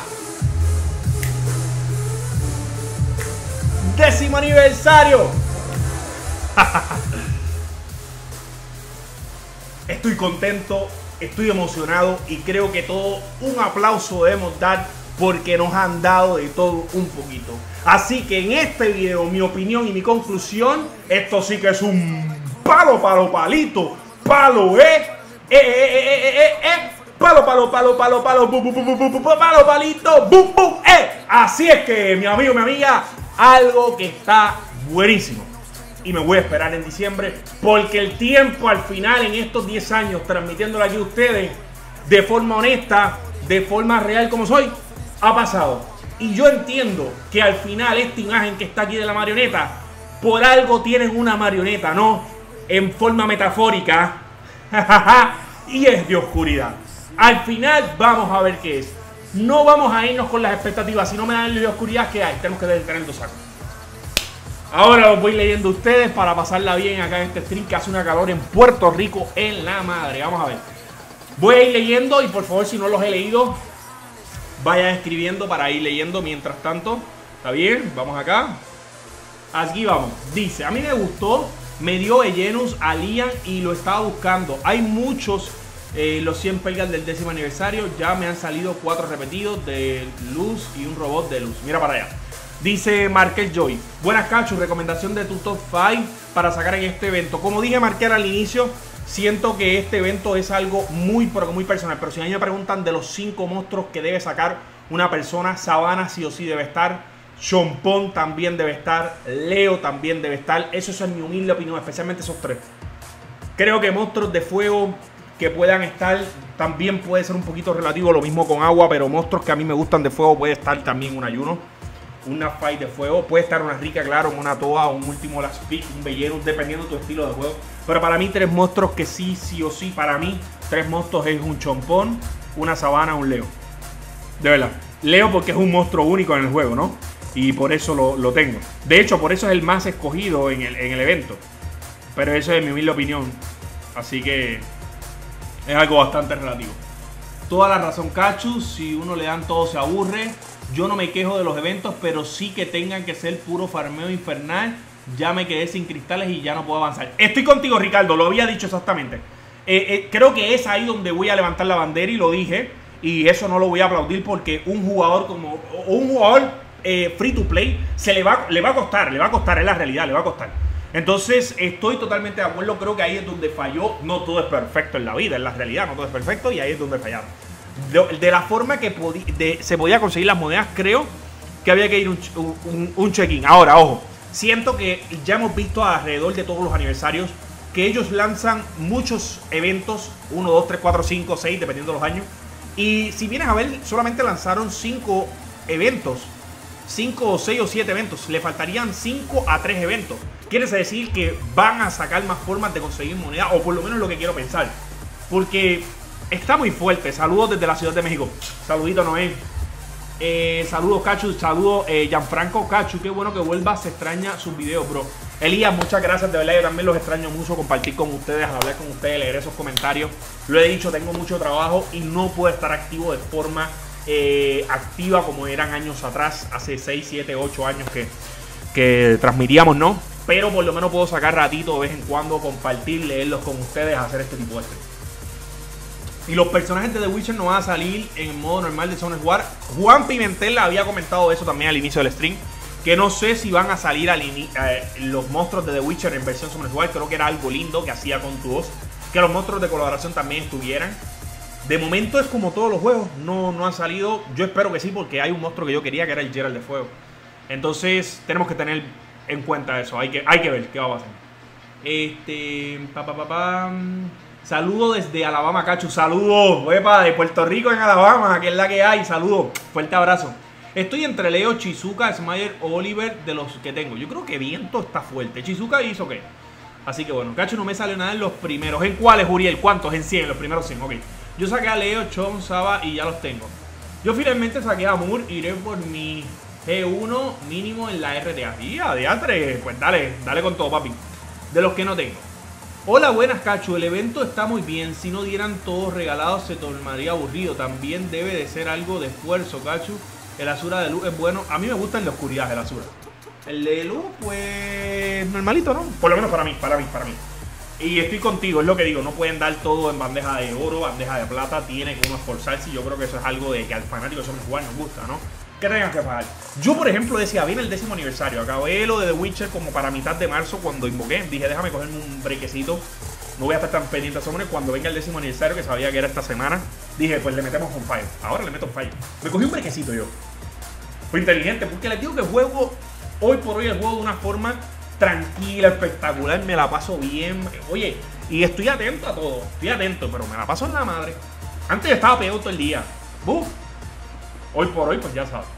Décimo aniversario. Estoy contento, estoy emocionado y creo que todo un aplauso debemos dar porque nos han dado de todo un poquito. Así que en este video, mi opinión y mi conclusión, esto sí que es un palo, palo, palito, palo, eh, eh, eh, eh, eh, eh, palo, palo, palo, palo, palo, bu, bu, bu, bu, bu, palo, palito, bum, bum, eh. Así es que, mi amigo, mi amiga, algo que está buenísimo. Y me voy a esperar en diciembre porque el tiempo al final en estos diez años transmitiéndolo aquí a ustedes de forma honesta, de forma real como soy, ha pasado. Y yo entiendo que al final esta imagen que está aquí de la marioneta, por algo tienen una marioneta, ¿no? En forma metafórica. Y es de oscuridad. Al final vamos a ver qué es. no vamos a irnos con las expectativas. Si no me dan la oscuridad que hay, tenemos que tener dos sacos. Ahora los voy leyendo ustedes para pasarla bien acá en este stream que hace una calor en Puerto Rico en la madre. Vamos a ver. Voy a ir leyendo y por favor, si no los he leído, vayan escribiendo para ir leyendo mientras tanto. ¿Está bien? Vamos acá. Aquí vamos. Dice, a mí me gustó, me dio Ellenus a Lian y lo estaba buscando. Hay muchos, eh, los cien pelgas del décimo aniversario. Ya me han salido cuatro repetidos de luz y un robot de luz. Mira para allá. Dice Marquez Joy, buenas Cachu, recomendación de tu top cinco para sacar en este evento. Como dije Marquez al inicio, siento que este evento es algo muy, pero muy personal. Pero si a mí me preguntan de los cinco monstruos que debe sacar una persona, Sabana sí o sí debe estar, Chompón también debe estar, Leo también debe estar. Eso es mi humilde opinión, especialmente esos tres. Creo que monstruos de fuego que puedan estar también puede ser un poquito relativo, lo mismo con agua, pero monstruos que a mí me gustan de fuego puede estar también un ayuno. Una fight de fuego, puede estar una rica, claro, una toa, un último last pick, un vellero, dependiendo de tu estilo de juego. Pero para mí tres monstruos que sí, sí o sí, para mí tres monstruos es un Chompón, una Sabana, un Leo. De verdad, Leo porque es un monstruo único en el juego, ¿no? Y por eso lo, lo tengo. De hecho, por eso es el más escogido en el, en el evento. Pero eso es mi humilde opinión. Así que es algo bastante relativo. Toda la razón, Cachu, si uno le dan todo se aburre. Yo no me quejo de los eventos, pero sí que tengan que ser puro farmeo infernal. Ya me quedé sin cristales y ya no puedo avanzar. Estoy contigo, Ricardo, lo había dicho exactamente. Eh, eh, creo que es ahí donde voy a levantar la bandera y lo dije. Y eso no lo voy a aplaudir porque un jugador como o un jugador eh, free to play se le va, le va a costar, le va a costar, es la realidad, le va a costar. Entonces estoy totalmente de acuerdo, creo que ahí es donde falló. No todo es perfecto en la vida, en la realidad no todo es perfecto y ahí es donde fallaron. De, de la forma que de, se podía conseguir las monedas, creo que había que ir un, un, un check-in. Ahora, ojo, siento que ya hemos visto alrededor de todos los aniversarios que ellos lanzan muchos eventos, uno, dos, tres, cuatro, cinco, seis, dependiendo de los años. Y si vienes a ver, solamente lanzaron cinco eventos, cinco o seis o siete eventos. Le faltarían cinco a tres eventos. Quiere decir que van a sacar más formas de conseguir monedas, o por lo menos lo que quiero pensar. Porque está muy fuerte. Saludos desde la Ciudad de México. Saludito, Noé. Eh, saludos, Cachu. Saludos, eh, Gianfranco. Cachu, qué bueno que vuelvas. Se extraña sus videos, bro. Elías, muchas gracias. De verdad, yo también los extraño mucho. Compartir con ustedes, hablar con ustedes, leer esos comentarios. Lo he dicho, tengo mucho trabajo y no puedo estar activo de forma eh, activa como eran años atrás. Hace seis, siete, ocho años que, que transmitíamos, ¿no? Pero por lo menos puedo sacar ratito de vez en cuando, compartir, leerlos con ustedes, hacer este tipo de stream. Y los personajes de The Witcher no van a salir en modo normal de Sonus War. Juan Pimentel había comentado eso también al inicio del stream. Que no sé si van a salir al eh, los monstruos de The Witcher en versión Sonus War. Creo que era algo lindo que hacía con tu voz. Que los monstruos de colaboración también estuvieran. De momento es como todos los juegos. No, no ha salido. Yo espero que sí, porque hay un monstruo que yo quería, que era el Geralt de Fuego. Entonces tenemos que tener en cuenta eso. Hay que, hay que ver qué va a pasar. Este... Pa, pa, pa, pa. Saludos desde Alabama, Cachu. Saludos, huepa, de Puerto Rico en Alabama, que es la que hay. Saludos, fuerte abrazo. Estoy entre Leo, Chizuka, Smyer, Oliver, de los que tengo. Yo creo que Viento está fuerte. Chizuka hizo qué. Así que bueno, Cachu, no me salió nada en los primeros. ¿En cuáles, Uriel? ¿Cuántos? En cien, en los primeros cien. Ok. Yo saqué a Leo, Chon, Saba y ya los tengo. Yo finalmente saqué a Moore. Iré por mi G uno mínimo en la R T A. Y a D A tres, pues dale, dale con todo, papi. De los que no tengo. Hola, buenas, Cachu. El evento está muy bien. Si no dieran todos regalados se tornaría aburrido. También debe de ser algo de esfuerzo, Cachu. El Azura de luz es bueno. A mí me gusta el de oscuridad, el Azura. El de luz, pues normalito, ¿no? Por lo menos para mí, para mí, para mí. Y estoy contigo, es lo que digo. No pueden dar todo en bandeja de oro, bandeja de plata. Tiene que uno esforzarse. Y yo creo que eso es algo de que al fanático de Sonus War nos gusta, ¿no? Que tengan que pagar. Yo, por ejemplo, decía, viene el décimo aniversario. Acabé lo de The Witcher como para mitad de marzo cuando invoqué. Dije, déjame cogerme un brequecito. No voy a estar tan pendiente a Summoner. Cuando venga el décimo aniversario, que sabía que era esta semana, dije, pues le metemos un fire. Ahora le meto un fire. Me cogí un brequecito yo. Fue inteligente, porque les digo que juego, hoy por hoy el juego de una forma tranquila, espectacular. Me la paso bien. Oye, y estoy atento a todo. Estoy atento, pero me la paso en la madre. Antes estaba peor todo el día. ¡Buf! Hoy por hoy, pues ya sabes.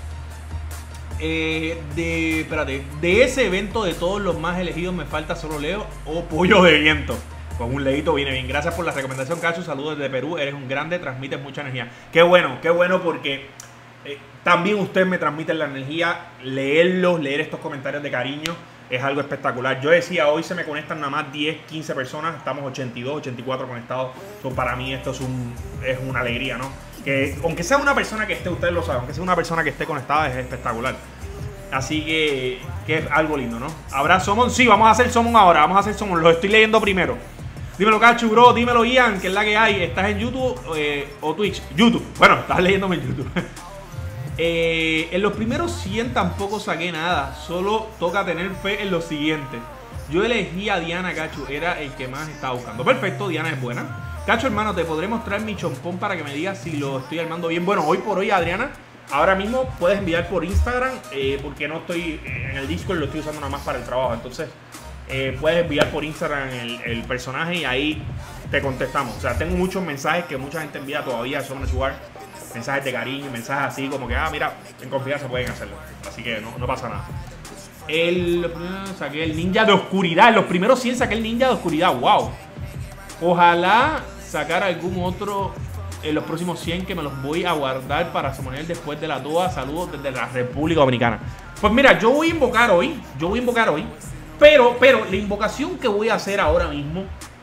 Eh, de, espérate, de ese evento de todos los más elegidos me falta solo Leo o Pollo de Viento. Con un leíto viene bien. Gracias por la recomendación, Cacho. Saludos desde Perú. Eres un grande, transmites mucha energía. Qué bueno, qué bueno porque eh, también ustedes me transmiten la energía. Leerlos, leer estos comentarios de cariño es algo espectacular. Yo decía, hoy se me conectan nada más diez, quince personas. Estamos ochenta y dos, ochenta y cuatro conectados. So, para mí esto es, un, es una alegría, ¿no? Que aunque sea una persona que esté, ustedes lo saben, aunque sea una persona que esté conectada, es espectacular. Así que, que es algo lindo, ¿no? ¿Habrá Summon? Sí, vamos a hacer Summon ahora. Vamos a hacer Summon. Lo estoy leyendo primero. Dímelo, Cachu, bro. Dímelo, Ian, que es la que hay. ¿Estás en YouTube eh, o Twitch? YouTube. Bueno, estás leyéndome en YouTube. eh, en los primeros cien tampoco saqué nada. Solo toca tener fe en lo siguiente. Yo elegí a Diana, Cachu. Era el que más estaba buscando. Perfecto, Diana es buena. Cacho, hermano, te podré mostrar mi chompón para que me digas si lo estoy armando bien. Bueno, hoy por hoy, Adriana, ahora mismo puedes enviar por Instagram, eh, porque no estoy en el Discord, lo estoy usando nada más para el trabajo. Entonces, eh, puedes enviar por Instagram el, el personaje y ahí te contestamos. O sea, tengo muchos mensajes que mucha gente envía todavía a Summoner Sugar. Mensajes de cariño, mensajes así como que, ah, mira, en confianza pueden hacerlo. Así que no, no pasa nada. El, saqué el ninja de oscuridad. En los primeros cien saqué el ninja de oscuridad. Wow. Ojalá sacar algún otro en los próximos cien que me los voy a guardar para summoner después de la toa. Saludos desde la República Dominicana. Pues mira, yo voy a invocar hoy. Yo voy a invocar hoy. Pero, pero la invocación que voy a hacer ahora mismo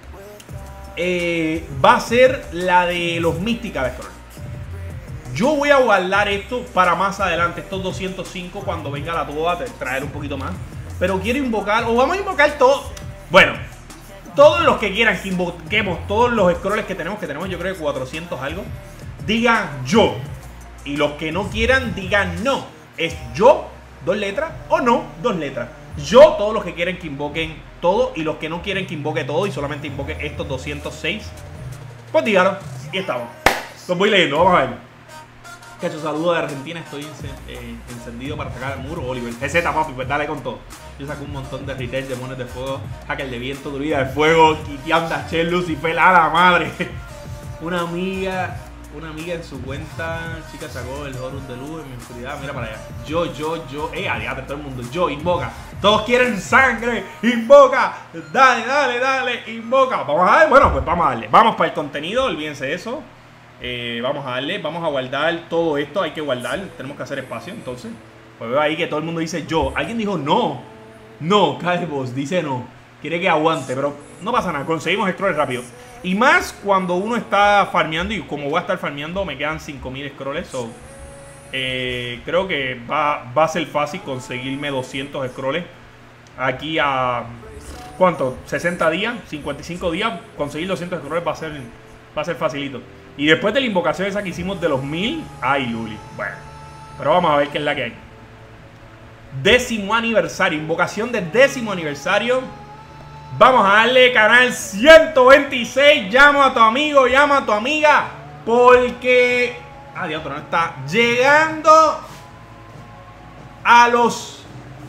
eh, va a ser la de los Mística de Scroll. Yo voy a guardar esto para más adelante, estos doscientos cinco, cuando venga la toa, traer un poquito más. Pero quiero invocar, o vamos a invocar todo. Bueno, todos los que quieran que invoquemos todos los scrolls que tenemos, que tenemos yo creo que cuatrocientos algo, digan yo. Y los que no quieran, digan no. Es yo, dos letras, o no, dos letras. Yo, todos los que quieren que invoquen todo, y los que no quieren que invoque todo y solamente invoque estos doscientos seis, pues díganlo. Y estamos. Los voy leyendo, vamos a ver. Cacho, saludos de Argentina, estoy eh, encendido para sacar el muro. Oliver, G Z, papi, pues dale con todo. Yo saco un montón de retail, demonios de fuego, hacker de viento, druida de fuego, Kitianda, Shell, Lucifer, a la madre. Una amiga, una amiga en su cuenta, chica, sacó el Horus de luz en mi oscuridad. Mira para allá. Yo, yo, yo, eh, adiante, todo el mundo. Yo, invoca. Todos quieren sangre, invoca. Dale, dale, dale, invoca. Vamos a ver, bueno, pues vamos a darle. Vamos para el contenido, olvídense de eso. Eh, vamos a darle, vamos a guardar todo esto, hay que guardar, tenemos que hacer espacio, entonces, pues veo ahí que todo el mundo dice yo, alguien dijo no, no, Calvos dice no, quiere que aguante, pero no pasa nada, conseguimos scrolls rápido, y más cuando uno está farmeando, y como voy a estar farmeando, me quedan cinco mil scrolls, so, eh, creo que va, va a ser fácil conseguirme doscientos scrolls, aquí a, ¿cuánto? sesenta días, cincuenta y cinco días, conseguir doscientos scrolls va a ser, va a ser facilito. Y después de la invocación esa que hicimos de los mil, ay, Luli. Bueno, pero vamos a ver qué es la que hay. Décimo aniversario, invocación de décimo aniversario. Vamos a darle canal ciento veintiséis. Llama a tu amigo, llama a tu amiga. Porque, ah, Dios, pero no está llegando a los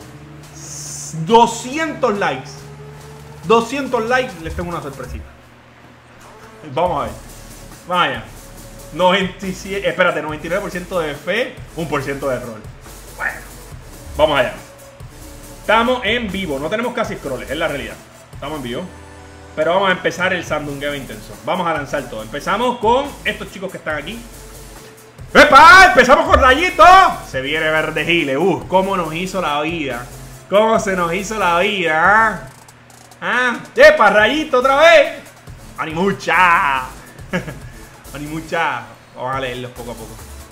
doscientos likes. doscientos likes, les tengo una sorpresita. Vamos a ver. Vaya, noventa y siete, espérate, noventa y nueve por ciento de fe, uno por ciento de rol. Bueno, vamos allá. Estamos en vivo, no tenemos casi scrolls, es la realidad. Estamos en vivo. Pero vamos a empezar el sandungueo intenso. Vamos a lanzar todo. Empezamos con estos chicos que están aquí. ¡Epa! Empezamos con Rayito. Se viene Verde Gile. Uh, cómo nos hizo la vida. Cómo se nos hizo la vida. ¿Ah? ¿Ah? ¡Epa! Rayito otra vez. ¡Animucha! Ni mucha. Vamos a leerlos poco a poco.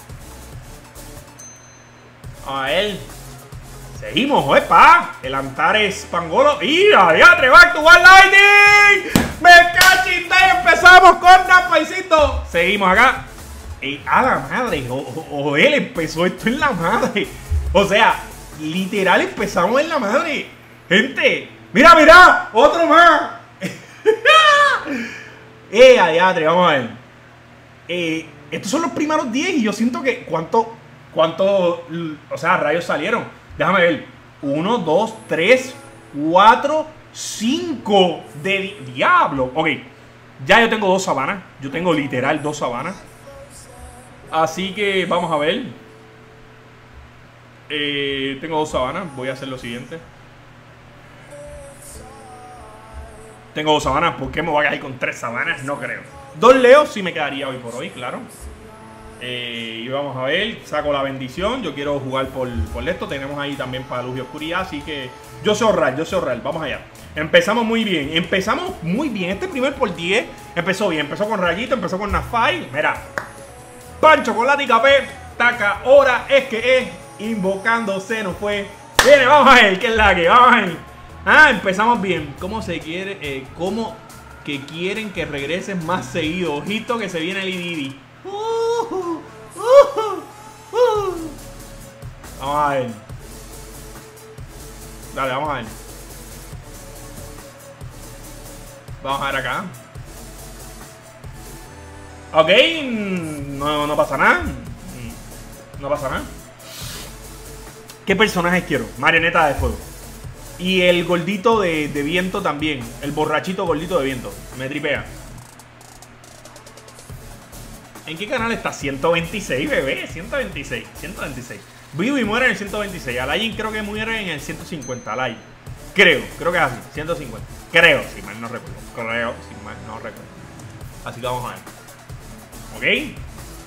Vamos a ver. Seguimos, epa. El Antares Pangolo. ¡Y adiatre! ¡Back to One Lightning! ¡Me cachita! Y empezamos con Napaisito. Seguimos acá. Y a la madre. O, o, o él empezó esto en la madre. O sea, literal empezamos en la madre. Gente, mira, mira. Otro más. ¡Eh, adiatre! Vamos a ver. Eh, estos son los primeros diez y yo siento que cuánto, cuánto, o sea, rayos salieron. Déjame ver. uno, dos, tres, cuatro, cinco de di diablo. Ok, ya yo tengo dos sabanas. Yo tengo literal dos sabanas. Así que vamos a ver. Eh, tengo dos sabanas. Voy a hacer lo siguiente. Tengo dos sabanas. ¿Por qué me voy a caer con tres sabanas? No creo. Dos leos sí me quedaría hoy por hoy, claro. Eh, y vamos a ver. Saco la bendición. Yo quiero jugar por, por esto. Tenemos ahí también para luz y oscuridad. Así que yo sé ahorrar, yo sé ahorrar. Vamos allá. Empezamos muy bien. Empezamos muy bien. Este primer por diez empezó bien. Empezó con Rayito, empezó con Nafai. Mira. Pan, chocolate y café. Taca, hora es que es. Invocándose nos fue. Viene, vamos a ver. ¿Qué es la que? Vamos a ver. Ah, empezamos bien. ¿Cómo se quiere? Eh, ¿Cómo que quieren que regresen más seguido? Ojito que se viene el Ididi. Uh, uh, uh, uh. Vamos a ver. Dale, vamos a ver. Vamos a ver acá. Ok, no, no pasa nada. No pasa nada. ¿Qué personajes quiero? Marioneta de fuego. Y el gordito de, de viento también. El borrachito gordito de viento. Me tripea. ¿En qué canal está? ciento veintiséis, bebé. ciento veintiséis. ciento veintiséis. Vivo y muere en el ciento veintiséis. Alain creo que muere en el ciento cincuenta. Alain. Creo. Creo que es así. ciento cincuenta. Creo. Si mal no recuerdo. Creo. Si mal no recuerdo. Así que vamos a ver. Ok.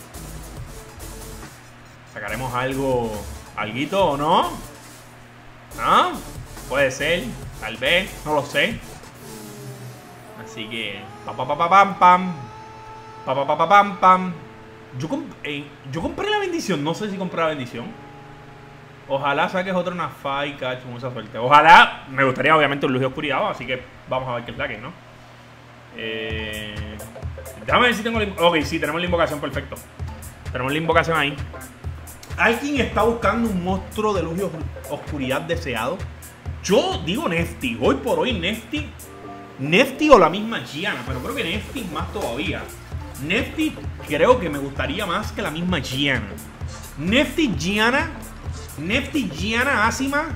Sacaremos algo. ¿Alguito o no? ¿No? Puede ser. Tal vez. No lo sé. Así que. Pa pa pa pa pam pam. Pa pa pa pa pam pam. Yo, comp eh, yo compré la bendición. No sé si compré la bendición. Ojalá saques otro Nafai, cacho, con esa suerte. Ojalá. Me gustaría obviamente un luz y oscuridad. Así que vamos a ver qué es la que, ¿no? Eh, déjame ver si tengo la... Ok, sí, tenemos la invocación, perfecto. Tenemos la invocación ahí. ¿Alguien está buscando un monstruo de luz y oscuridad deseado? Yo digo Nefty. Hoy por hoy Nefty. Nefty o la misma Gianna. Pero creo que Nefty más todavía. Nefty creo que me gustaría más que la misma Gianna. Nefty, Gianna. Nefty, Gianna, Asima.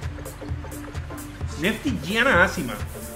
Nefty, Gianna, Asima.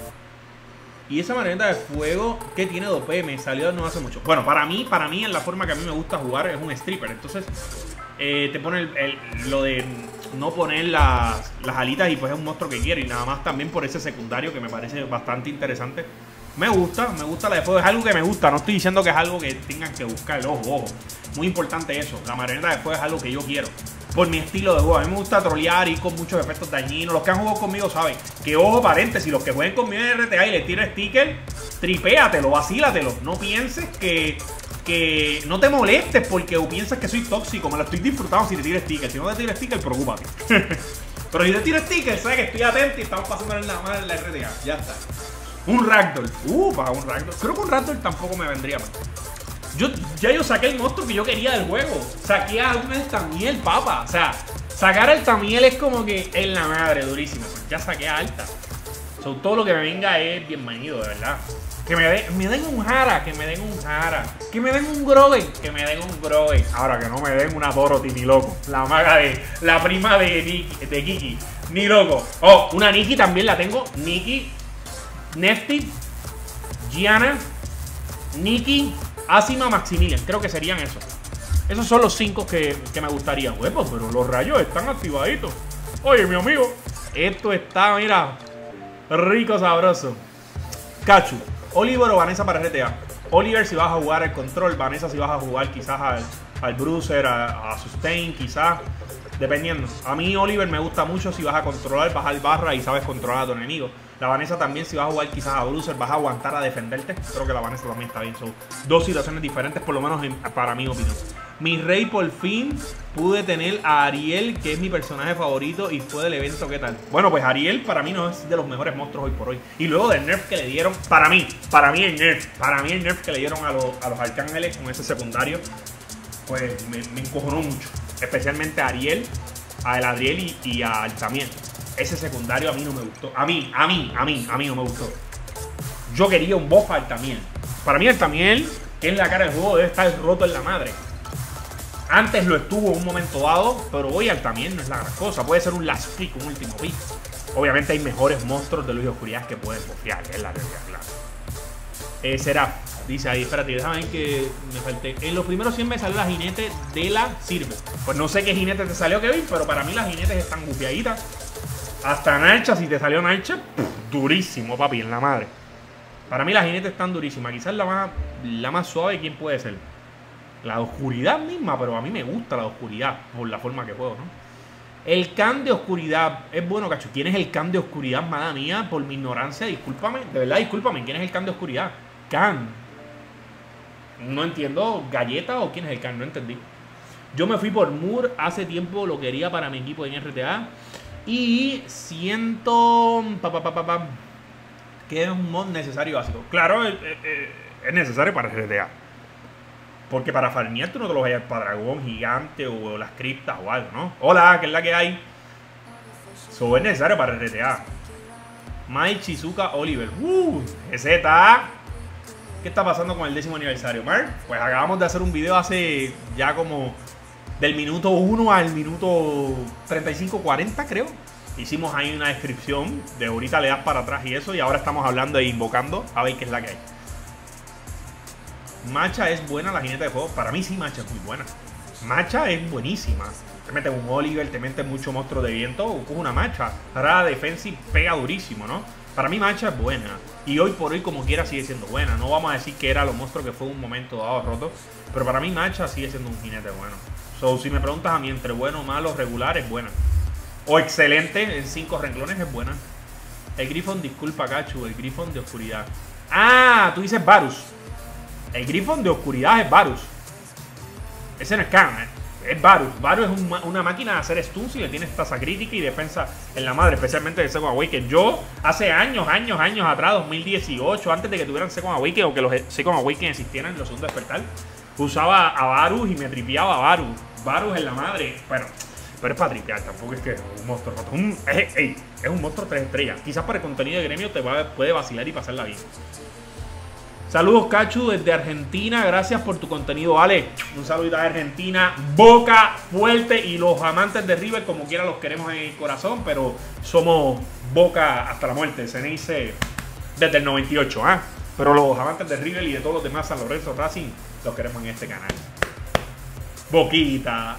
Y esa marioneta de fuego que tiene dos P me salió no hace mucho. Bueno, para mí, para mí en la forma que a mí me gusta jugar es un stripper. Entonces eh, te pone el, el, lo de no poner las, las alitas y pues es un monstruo que quiere. Y nada más también por ese secundario que me parece bastante interesante. Me gusta, me gusta la de fuego. Es algo que me gusta, no estoy diciendo que es algo que tengan que buscar. Ojo, ojo. Muy importante eso. La marioneta de fuego es algo que yo quiero. Por mi estilo de juego. A mí me gusta trolear y con muchos efectos dañinos. Los que han jugado conmigo saben que, ojo, paréntesis, los que jueguen conmigo en R T A y les tiro sticker, tripéatelo, vacílatelo. No pienses que, que no te molestes porque piensas que soy tóxico. Me lo estoy disfrutando si te tiro sticker. Si no te tiro sticker, preocúpate. Pero si te tiro sticker, sabes que estoy atento y estamos pasando en la mano en la R T A. Ya está. Un Ragdoll. Upa, un Ragdoll. Creo que un Ragdoll tampoco me vendría mal. Yo, ya yo saqué el monstruo que yo quería del juego. Saqué a un Altamiel, papa. O sea, sacar al Altamiel es como que en la madre, durísimo. Pues ya saqué a Alta. So, todo lo que me venga es bienvenido, de verdad. Que me, de, me den un Jara, que me den un Jara. Que me den un Grogue, que me den un Grogue. Ahora que no me den una Dorothy, ni loco. La maga de, la prima de, Nikki, de Kiki. Ni loco. Oh, una Nikki también la tengo. Nikki, Nefty, Gianna, Nikki, Asima, Maximilian. Creo que serían esos. Esos son los cinco que, que me gustarían. Bueno, pero los rayos están activaditos. Oye, mi amigo, esto está, mira, rico, sabroso. Cachu, Oliver o Vanessa para R T A. Oliver si vas a jugar el control. Vanessa si vas a jugar quizás al, al Bruiser, a, a Sustain, quizás. Dependiendo. A mí Oliver me gusta mucho si vas a controlar, bajar barra y sabes controlar a tu enemigo. La Vanessa también si vas a jugar quizás a Bruiser, vas a aguantar a defenderte. Creo que la Vanessa también está bien. Son dos situaciones diferentes, por lo menos en, para mi opinión. Mi rey, por fin pude tener a Ariel, que es mi personaje favorito y fue del evento. ¿Qué tal? Bueno, pues Ariel para mí no es de los mejores monstruos hoy por hoy. Y luego del nerf que le dieron, para mí, para mí el nerf, para mí el nerf que le dieron a, los, a los arcángeles con ese secundario, pues me, me encojonó mucho. Especialmente a Ariel, a Eladriel y, y a Altamiel. Ese secundario a mí no me gustó. A mí, a mí, a mí, a mí no me gustó. Yo quería un buff a Altamiel. Para mí Altamiel, que es la cara del juego, debe estar roto en la madre. Antes lo estuvo en un momento dado, pero hoy Altamiel no es la gran cosa. Puede ser un last pick, un último pick. Obviamente hay mejores monstruos de luz y oscuridad que pueden buffear, es la realidad, claro. Eh, será. Dice ahí, espérate, déjame ver que me falté. En los primeros cien me salió la jinete de la sirve. Pues no sé qué jinete te salió, Kevin, pero para mí las jinetes están bufiaditas. Hasta Narcha, si te salió Narcha, pff, durísimo, papi, en la madre. Para mí las jinetes están durísimas. Quizás la más, la más suave, ¿quién puede ser? La oscuridad misma, pero a mí me gusta la oscuridad por la forma que juego, ¿no? El can de oscuridad es bueno, cacho. ¿Quién es el can de oscuridad? Mala mía, por mi ignorancia, discúlpame. De verdad, discúlpame. ¿Quién es el can de oscuridad? Can. No entiendo. ¿Galleta o quién es el can? No entendí. Yo me fui por Moore. Hace tiempo lo quería para mi equipo en R T A. Y siento... Pa, pa, pa, pa, pa, que es un mod necesario básico. Claro, es, es, es necesario para R T A. Porque para farmear tú no te lo vayas para dragón gigante o las criptas o algo, ¿no? Hola, ¿qué es la que hay? Eso es necesario para R T A. Mai, Shizuka, Oliver. Uh, Z. ¿Qué está pasando con el décimo aniversario, Mark? Pues acabamos de hacer un video hace ya como del minuto uno al minuto treinta y cinco, cuarenta, creo. Hicimos ahí una descripción de ahorita le das para atrás y eso. Y ahora estamos hablando e invocando a ver qué es la que hay. Matcha es buena la jineta de fuego. Para mí sí, Matcha es muy buena. Matcha es buenísima. Te metes un Oliver, te metes mucho monstruo de viento. Coge una Matcha. Rara defensive, pega durísimo, ¿no? Para mí Matcha es buena. Y hoy por hoy como quiera sigue siendo buena. No vamos a decir que era lo monstruo que fue un momento dado roto. Pero para mí Matcha sigue siendo un jinete bueno. So, si me preguntas a mí entre bueno, malo, regular, es buena. O excelente, en cinco renglones es buena. El Griffon, disculpa, Cachu. El Griffon de oscuridad. Ah, tú dices Varus. El Griffon de oscuridad es Varus. Ese no es Khan, ¿eh? Es Varus. Varus es un, una máquina de hacer stuns y le tiene tasa crítica y defensa en la madre, especialmente de Second Awaken. Yo, hace años, años, años atrás, dos mil dieciocho, antes de que tuvieran Second Awaken o que los Second Awaken existieran en los segundos despertar, usaba a Varus y me tripeaba a Varus. Varus en la madre. Bueno, pero es para tripear, tampoco es que es un monstruo roto. Un, es, ey, es un monstruo tres estrellas. Quizás para el contenido de gremio te va, puede vacilar y pasarla bien. Saludos, Cachu, desde Argentina. Gracias por tu contenido, Ale. Un saludito a Argentina. Boca fuerte. Y los amantes de River, como quiera, los queremos en el corazón. Pero somos Boca hasta la muerte. Se dice desde el noventa y ocho. ¿eh? Pero los amantes de River y de todos los demás San Lorenzo Racing los queremos en este canal. Boquita.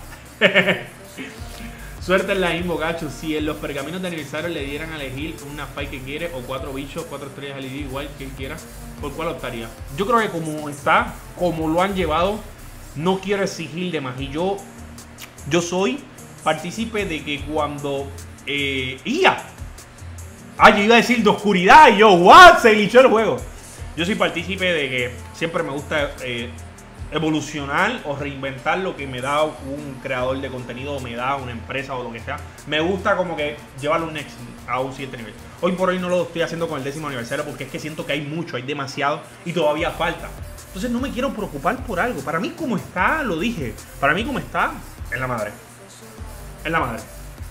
Suerte en la invo, Cachu. Si en los pergaminos de aniversario le dieran a elegir una fight que quiere o cuatro bichos, cuatro estrellas L E D, igual que él quiera, ¿por cuál optaría? Yo creo que como está, como lo han llevado, no quiero exigir de más. Y yo, yo soy partícipe de que cuando... Eh, ¡Ia! Ah, yo iba a decir de oscuridad y yo, ¿what? Se glitchó el juego. Yo soy partícipe de que siempre me gusta... Eh, evolucionar o reinventar lo que me da un creador de contenido o me da una empresa o lo que sea. Me gusta como que llevarlo un next, a un siguiente nivel. Hoy por hoy no lo estoy haciendo con el décimo aniversario porque es que siento que hay mucho, hay demasiado y todavía falta. Entonces no me quiero preocupar por algo. Para mí como está, lo dije, para mí como está, es la madre. Es la madre.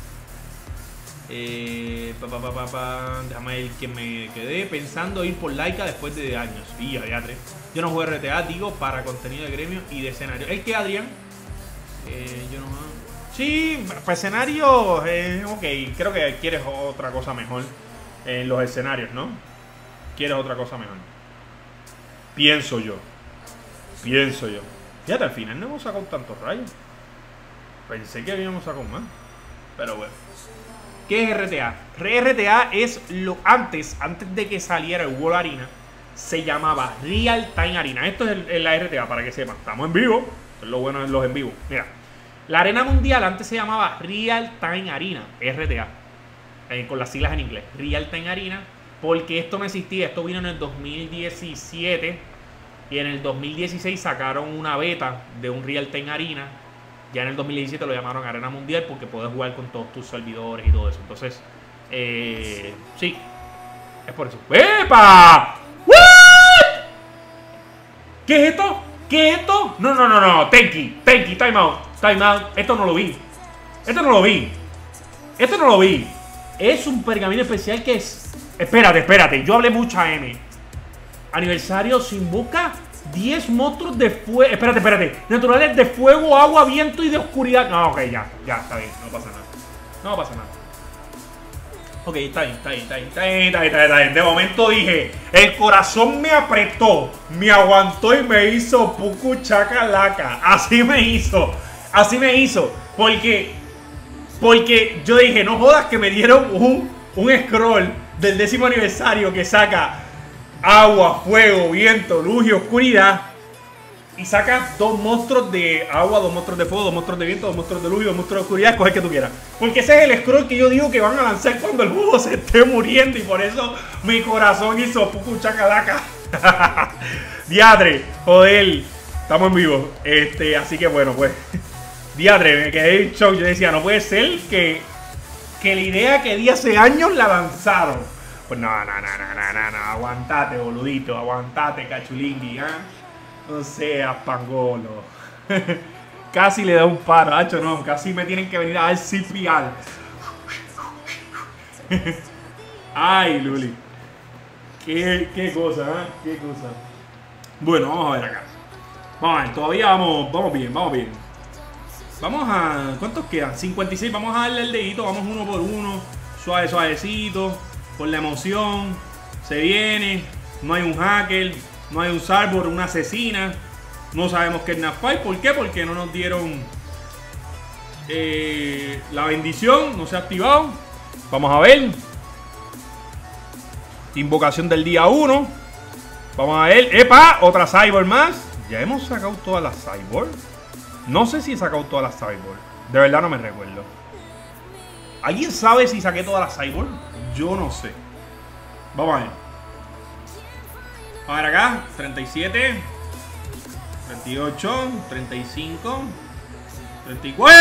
Eh, pa, pa, pa, pa, pa, déjame ir que me quedé pensando ir por Laika después de años. Y ya, ya tres. Yo no juego R T A, digo, para contenido de gremio y de escenario. ¿El que, Adrián? Eh, yo no... Sí, para escenario, eh, ok. Creo que quieres otra cosa mejor en los escenarios, ¿no? Quieres otra cosa mejor. Pienso yo. Pienso yo. Fíjate, al final no hemos sacado tantos rayos. Pensé que habíamos sacado más. Pero bueno. ¿Qué es R T A? R T A es lo antes, antes de que saliera el World Arena, se llamaba Real Time Arena. Esto es el, el, la R T A, para que sepan. Estamos en vivo. Esto es lo bueno de los en vivo. Mira, la arena mundial antes se llamaba Real Time Arena, R T A, eh, con las siglas en inglés. Real Time Arena, porque esto no existía. Esto vino en el dos mil diecisiete y en el dos mil dieciséis sacaron una beta de un Real Time Arena. Ya en el dos mil diecisiete lo llamaron Arena Mundial porque podés jugar con todos tus servidores y todo eso. Entonces, eh, sí, es por eso. ¡Epa! ¿What? ¿Qué es esto? ¿Qué es esto? No, no, no, no. Tenki, Tenki, time out, time out. Esto no lo vi. Esto no lo vi. Esto no lo vi. Es un pergamino especial que es... Espérate, espérate. Yo hablé mucha M. Aniversario sin boca. diez monstruos de fuego. Espérate, espérate. Naturales de fuego, agua, viento y de oscuridad. No, ok, ya, ya, está bien. No pasa nada. No pasa nada. Ok, está bien, está bien, está bien, está bien, está bien, está bien. De momento dije, el corazón me apretó, me aguantó y me hizo pucu chacalaca. Así me hizo. Así me hizo. Porque, porque yo dije, no jodas que me dieron un, un scroll del décimo aniversario que saca agua, fuego, viento, luz y oscuridad. Y sacas dos monstruos de agua, dos monstruos de fuego, dos monstruos de viento, dos monstruos de luz y dos monstruos de oscuridad. Escoge el que tú quieras. Porque ese es el scroll que yo digo que van a lanzar cuando el juego se esté muriendo. Y por eso mi corazón hizo pucu chacalaca. Diadre, joder. Estamos en vivo. Este, así que bueno, pues. Diadre, me quedé en shock. Yo decía, no puede ser que, que la idea que di hace años la lanzaron. Pues no, no, no, no, no, no, no. Aguantate, boludito. Aguantate, cachulingui, ¿eh? No seas pangolo. Casi le da un paro, hacho, no. Casi me tienen que venir a dar C P R. Ay, Luli. Qué, qué cosa, ¿eh? Qué cosa. Bueno, vamos a ver acá. Vamos a ver, todavía vamos, vamos bien, vamos bien. Vamos a... ¿Cuántos quedan? cincuenta y seis. Vamos a darle el dedito. Vamos uno por uno. Suave, suavecito. Con la emoción. Se viene. No hay un hacker. No hay un Cyborg, una asesina. No sabemos qué es Napfight. ¿Por qué? Porque no nos dieron eh, la bendición. No se ha activado. Vamos a ver. Invocación del día uno. Vamos a ver. ¡Epa! Otra Cyborg más. Ya hemos sacado todas las Cyborg. No sé si he sacado todas las Cyborg. De verdad no me recuerdo. ¿Alguien sabe si saqué todas las Cyborg? Yo no sé. Vamos a ver. Vamos a ver acá, treinta y siete, treinta y ocho, treinta y cinco, treinta y cuatro.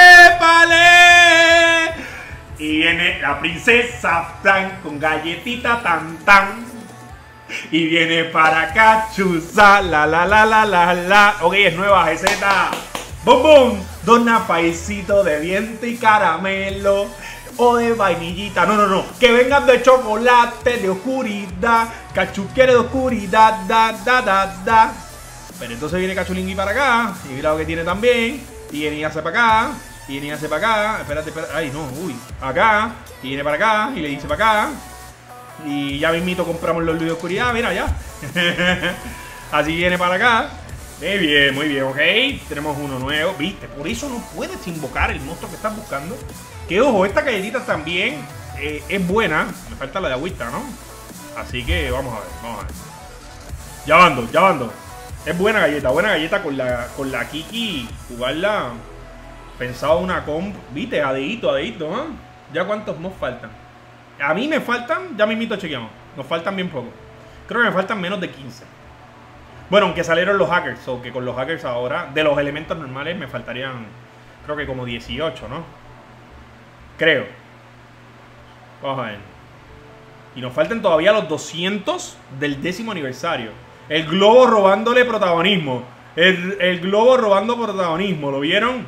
¡Épale! Y viene la princesa Tan con galletita tan tan. Y viene para acá, chusa, la la la la la la. Ok, es nueva G Z. ¡Bum bum! Dona paisito de viento y caramelo. O de vainillita, no, no, no. Que vengan de chocolate, de oscuridad. Cachuquere de oscuridad, da, da, da, da. Pero entonces viene Cachulingui para acá. Y mira lo que tiene también. Y viene y hace para acá. Y viene y hace para acá. Espérate, espérate. Ay, no, uy. Acá. Y viene para acá. Y le dice para acá. Y ya mismito compramos los luz de oscuridad. Mira, ya. Así viene para acá. Muy bien, muy bien, ok. Tenemos uno nuevo. Viste, por eso no puedes invocar el monstruo que estás buscando. Que ojo, esta galletita también eh, es buena. Me falta la de agüita, ¿no? Así que vamos a ver, vamos a ver. Ya bando, ya bando. Es buena galleta, buena galleta con la, con la Kiki. Jugarla. Pensado una comp. Viste, a dedito, a dedito, ¿eh? Ya cuántos nos faltan. A mí me faltan, ya mismito chequeamos. Nos faltan bien poco. Creo que me faltan menos de quince. Bueno, aunque salieron los hackers. O que con los hackers ahora, de los elementos normales, me faltarían, creo que como dieciocho, ¿no? Creo. Vamos a ver. Y nos faltan todavía los doscientos del décimo aniversario. El globo robándole protagonismo. El, el globo robando protagonismo. ¿Lo vieron?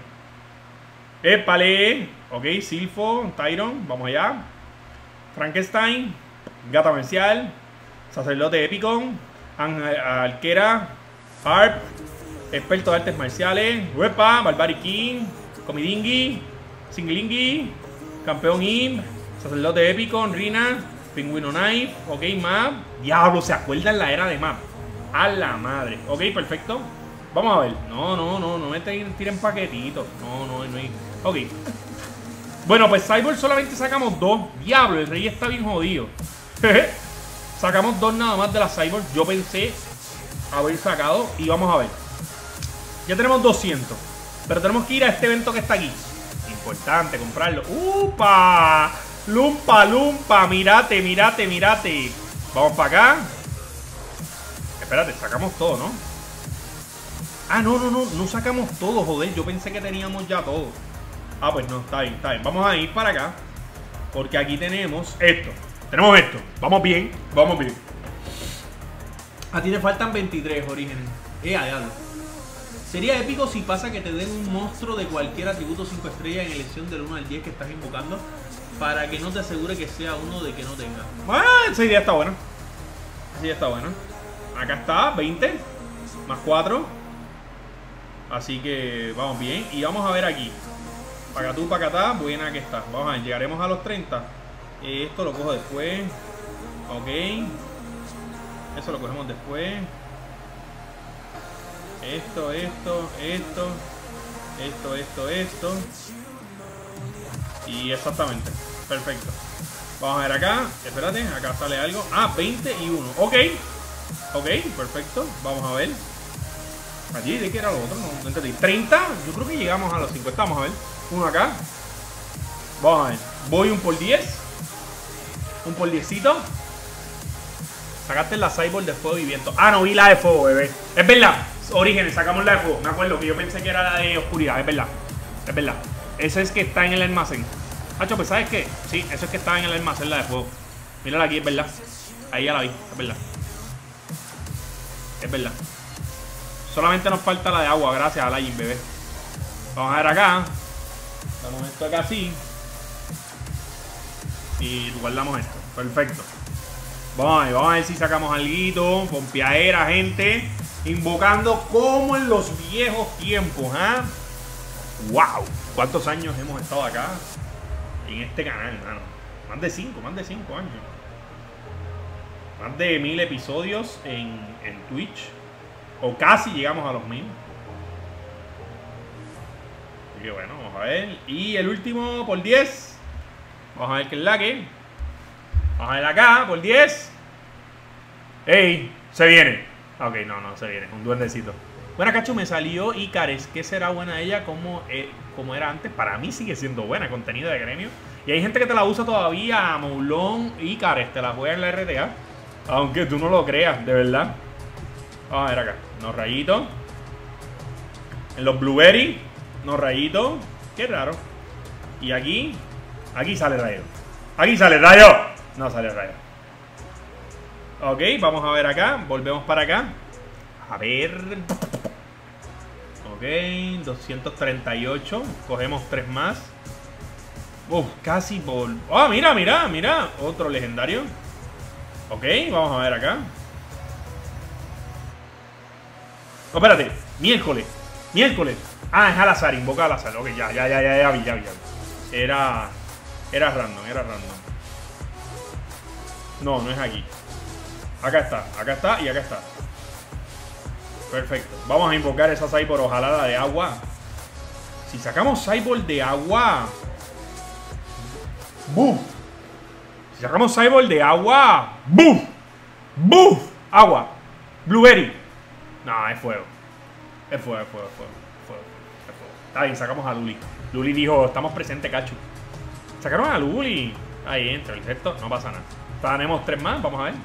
Épale. Ok, Silfo, Tyron. Vamos allá. Frankenstein. Gata Marcial. Sacerdote Epicon. Arquera. Harp. Experto de artes marciales. Wepa. Barbaric King. Comidingui. Singlingui. Campeón Imp. Sacerdote Epicon. Rina. Pingüino Knife. Ok, Map. Diablo, ¿se acuerdan la era de Map? A la madre. Ok, perfecto. Vamos a ver. No, no, no, no me tiren paquetitos. No, no, no hay. Ok. Bueno, pues Cyborg solamente sacamos dos. Diablo, el rey está bien jodido. Sacamos dos nada más de la Cyborg. Yo pensé haber sacado. Y vamos a ver. Ya tenemos doscientos. Pero tenemos que ir a este evento que está aquí. Importante comprarlo. ¡Upa! Lumpa, lumpa. Mírate, mírate, mírate. Vamos para acá. Espérate, sacamos todo, ¿no? Ah, no, no, no. No sacamos todo, joder. Yo pensé que teníamos ya todo. Ah, pues no, está bien, está bien. Vamos a ir para acá. Porque aquí tenemos esto. Tenemos esto. Vamos bien, vamos bien. A ti te faltan veintitrés orígenes. Eh, diablo. Sería épico si pasa que te den un monstruo de cualquier atributo cinco estrellas en elección del uno al diez que estás invocando, para que no te asegure que sea uno de que no tenga. Ah, esa idea está buena. Esa idea está buena. Acá está, veinte. Más cuatro. Así que vamos bien. Y vamos a ver aquí. Pacatú, pacatá, buena que está. Vamos a ver, llegaremos a los treinta. Esto lo cojo después. Ok. Eso lo cogemos después. Esto, esto, esto. Esto, esto, esto. Y exactamente. Perfecto. Vamos a ver acá. Espérate, acá sale algo. Ah, veinte y uno. Ok. Ok, perfecto. Vamos a ver. Allí, ¿de qué era lo otro? No, no entendí. treinta. Yo creo que llegamos a los cincuenta. Vamos a ver. Uno acá. Vamos a ver. Voy un por diez. Un por diezito. Sacaste la Cyborg de fuego y viento. Ah, no vi la de fuego, bebé. Es verdad. Orígenes, sacamos la de fuego. Me acuerdo que yo pensé que era la de oscuridad. Es verdad. Es verdad. Esa es que está en el almacén. Hacho, pues ¿sabes qué? Sí, eso es que está en el almacén, la de fuego. Mírala aquí, es verdad. Ahí ya la vi, es verdad. Es verdad. Solamente nos falta la de agua, gracias a la Jim, bebé. Vamos a ver acá. Damos esto acá así. Y guardamos esto. Perfecto. Vamos a ver, vamos a ver si sacamos alguito. Pompeadera, gente. Invocando como en los viejos tiempos, ¿ah? ¿eh? ¡Wow! ¿Cuántos años hemos estado acá? En este canal, mano. Más de cinco, más de cinco años. Más de mil episodios en, en Twitch. O casi llegamos a los mil. Así que bueno, vamos a ver. Y el último por diez. Vamos a ver qué es la que. Vamos a ver acá, por diez. ¡Ey! Se viene. Ok, no, no, se viene. Un duendecito. Bueno, cacho, me salió Icaris. ¿Qué será buena ella? Como, eh, como era antes. Para mí sigue siendo buena. Contenido de gremio. Y hay gente que te la usa todavía. Moulon, Icaris. Te la juega en la R T A. Aunque tú no lo creas, de verdad. Vamos a ver acá. Unos rayitos. En los Blueberry. Unos rayitos. Qué raro. Y aquí. Aquí sale rayo. Aquí sale rayo. No sale rayo. Ok, vamos a ver acá. Volvemos para acá. A ver. Ok, doscientos treinta y ocho. Cogemos tres más. Uf, casi vol... Oh, mira, mira, mira. Otro legendario. Ok, vamos a ver acá. No, espérate. Miércoles. Miércoles. Ah, es al azar. Invoca al azar. Ok, ya, ya, ya, ya, ya vi, ya vi, ya vi. Era... Era random, era random. No, no es aquí. Acá está, acá está y acá está. Perfecto. Vamos a invocar esa Cyborg, ojalá la de agua. Si sacamos Cyborg de agua. ¡Buf! Si sacamos Cyborg de agua. ¡Buf! ¡Buf! Agua. Blueberry. No, es fuego. Es fuego, es fuego, es fuego. Es fuego, es fuego. Está bien, sacamos a Luli. Luli dijo, estamos presentes, cacho. Sacaron a Luli. Ahí entra el gesto, no pasa nada. Tenemos tres más, vamos a ver.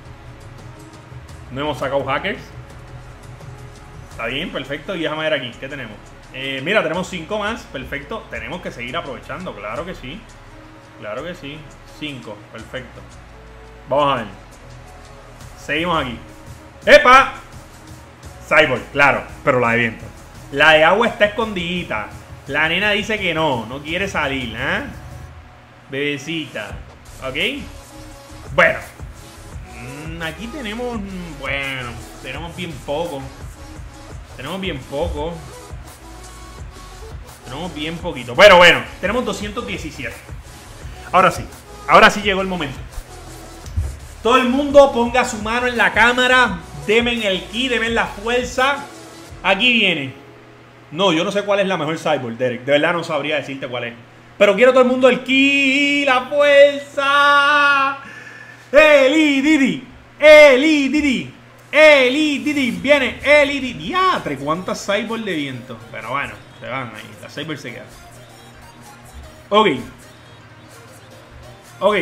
No hemos sacado hackers. Está bien, perfecto. Y déjame ver aquí, ¿qué tenemos? Eh, mira, tenemos cinco más, perfecto. Tenemos que seguir aprovechando, claro que sí. Claro que sí. Cinco, perfecto. Vamos a ver. Seguimos aquí. ¡Epa! Cyborg, claro, pero la de viento. La de agua está escondidita. La nena dice que no, no quiere salir, ¿eh? Bebecita. ¿Ok? Bueno. Mmm, aquí tenemos... Bueno, tenemos bien poco. Tenemos bien poco. Tenemos bien poquito. Pero bueno, tenemos doscientos diecisiete. Ahora sí. Ahora sí llegó el momento. Todo el mundo ponga su mano en la cámara. Deme en el ki, deme en la fuerza. Aquí viene. No, yo no sé cuál es la mejor Cyborg, Derek. De verdad no sabría decirte cuál es. Pero quiero todo el mundo el ki, la fuerza. Eli Didi. Eli Didi. Eli Didi. Viene Eli Didi. Diatre, cuántas Cyborg de viento. Pero bueno, se van ahí. La Cyborg se queda. Ok. Ok.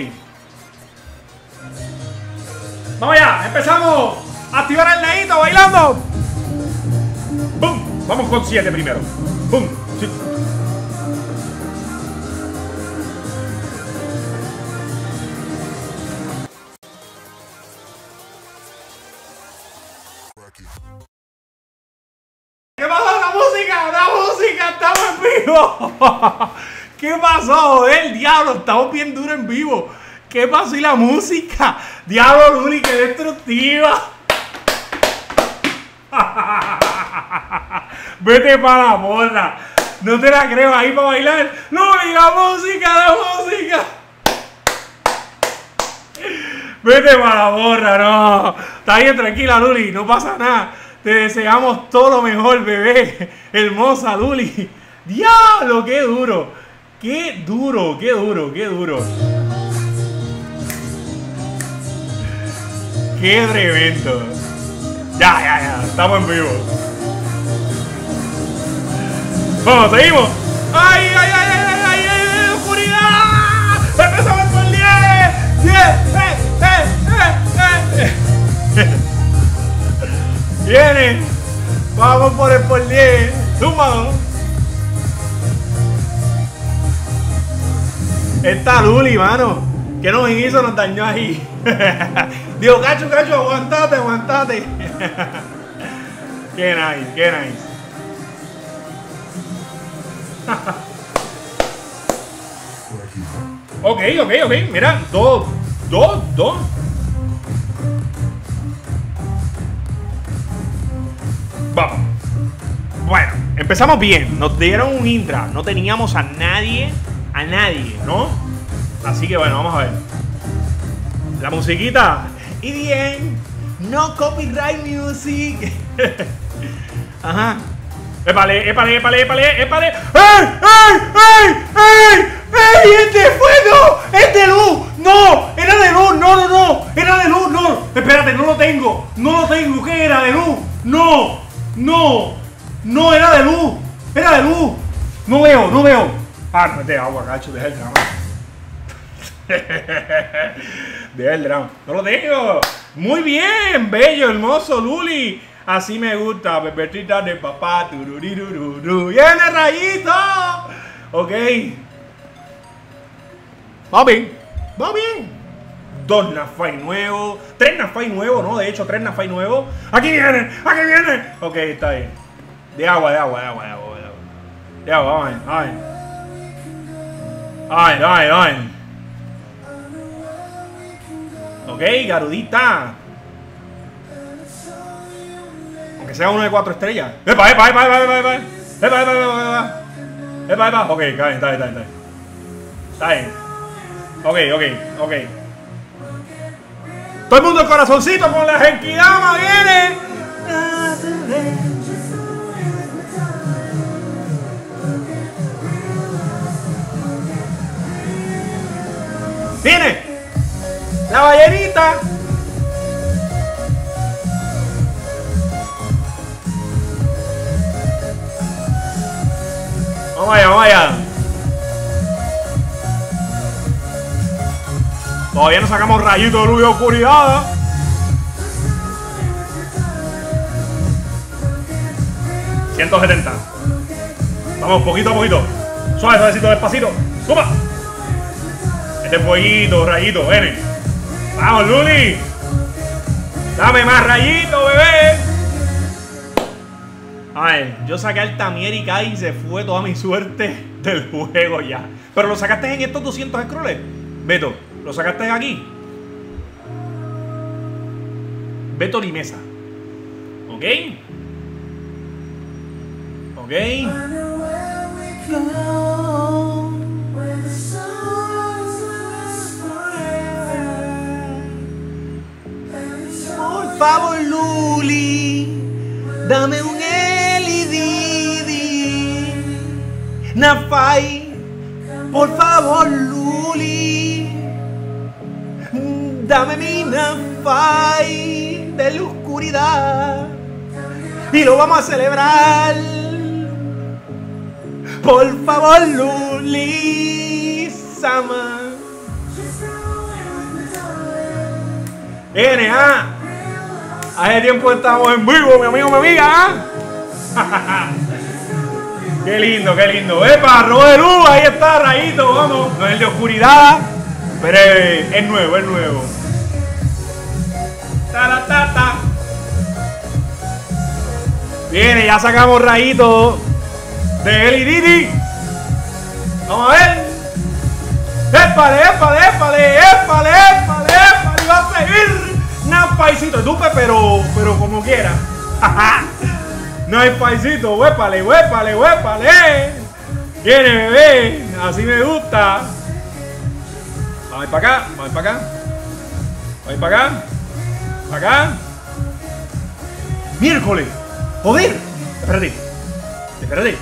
Vamos allá, empezamos. Activar el dedito, bailando. ¡Bum! Vamos con siete primero. ¡Bum! Sí. ¿Qué pasó? ¡La música! ¡La música! ¡Estamos en vivo! ¿Qué pasó? ¡El diablo! Estamos bien duro en vivo. ¿Qué pasó? ¿Y la música? ¡Diablo, Luli, qué destructiva! Vete para la porra. No te la creo ahí para bailar. ¡Luli, la música, la música! Vete para la porra, no. Está bien, tranquila, Luli, no pasa nada. Te deseamos todo lo mejor, bebé. Hermosa, Luli. ¡Diablo, qué duro! ¡Qué duro, qué duro, qué duro! Qué tremendo. Ya, ya, ya. Estamos en vivo. Vamos, seguimos. ¡Ay, ay, ay, ay, ay, ay, ay! ¡Oscuridad! ¡Empezamos por el diez! ¡diez! ¡Eh, eh, eh, eh! ¡Viene! Vamos por el por diez. ¡Súmalo! Esta Luli, mano. ¿Qué nos hizo? Nos dañó ahí. Digo, cacho, cacho, aguantate, aguantate. Qué nice, qué nice. Ok, ok, ok. Mira, dos, dos, dos. Vamos. Bueno, empezamos bien. Nos dieron un Indra. No teníamos a nadie, a nadie, ¿no? Así que bueno, vamos a ver. La musiquita. Y bien. No copyright music. Ajá. Épale, épale, épale, épale, épale. ¡Ey! ¡Ey! ¡Ey! ¡Ey! ¡Ey! ¡Este fuego! ¡Es de luz! ¡No! ¡Era de luz! ¡No, no, no! ¡Era de luz! ¡No! Espérate, no lo tengo. No lo tengo. ¿Qué era? ¿De luz? ¡No! ¡No! ¡No! ¡Era de luz! ¡Era de luz! No veo, no veo. Ah, no te agua, cacho. Deja el drama. Deja el drama. No lo tengo. Muy bien. Bello, hermoso, Luli. Así me gusta, pervertida de papá. Tururirururu. ¡Viene Rayito! Ok. Va bien. Va bien. Dos Nafai nuevos. Tres Nafai nuevos, ¿no? De hecho, tres Nafai nuevos. ¡Aquí viene! ¡Aquí viene! Ok, está bien. De agua, de agua, de agua, de agua. De agua, de agua, vamos a ver. Ay, ay, ay. Ok, Garudita. Aunque sea uno de cuatro estrellas. ¡Epa, epa, epa, epa, epa, epa! ¡Epa, epa, epa, epa! ¡Epa, epa! Ok, está bien, está bien, está bien. Está bien. Ok, ok, ok. Todo el mundo el corazoncito con la Genkidama viene. Viene. La ballenita. Vamos allá, vamos allá. Todavía no sacamos rayito de luz y oscuridad. ciento setenta. Vamos, poquito a poquito. Suave, suavecito, despacito. ¡Toma! Este fueguito, rayito, ven. Vamos, Luli. Dame más rayito, bebé. A ver, yo saqué al Tamier y Kai y se fue toda mi suerte del juego ya. Pero lo sacaste en estos doscientos scrolls, Beto. ¿Lo sacaste aquí? Beto Limesa. ¿Ok? ¿Ok? Por favor, Luli, dame un L E D. Nafai, por favor, Luli, dame mi Nafai de la oscuridad y lo vamos a celebrar. Por favor, Luli Sama. N A. Hace tiempo estamos en vivo, mi amigo, mi amiga. Qué lindo, qué lindo. ¡Epa! Robo de luz, ahí está, rayito, vamos. No es el de oscuridad, pero es, es nuevo, es nuevo. Taratata. Viene, ya sacamos rayito de L E D. Vamos a ver. ¡Épale, épale, épale, épale, épale, épale! Va a seguir. Nafaicito, dupe, pero, pero como quiera. No hay paisito, huépale, huépale, huépale. Viene, bebé, así me gusta. Vamos a ir para acá, vamos a ir para acá. Vamos a ir para acá. Para acá. Miércoles. Joder. Espérate. Espérate.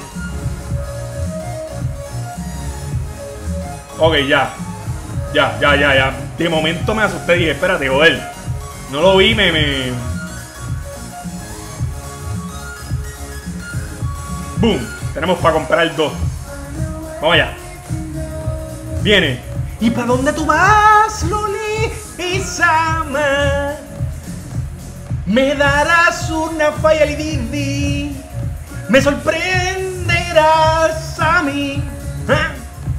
Ok, ya. Ya, ya, ya, ya. De momento me asusté y dije, espérate, joder. No lo vi, me... me... ¡Boom! Tenemos para comprar dos. Vamos allá. Viene. ¿Y para dónde tú vas, Loli? Isama. Me darás una falla Didi. Me sorprenderás a mí. ¿Ah?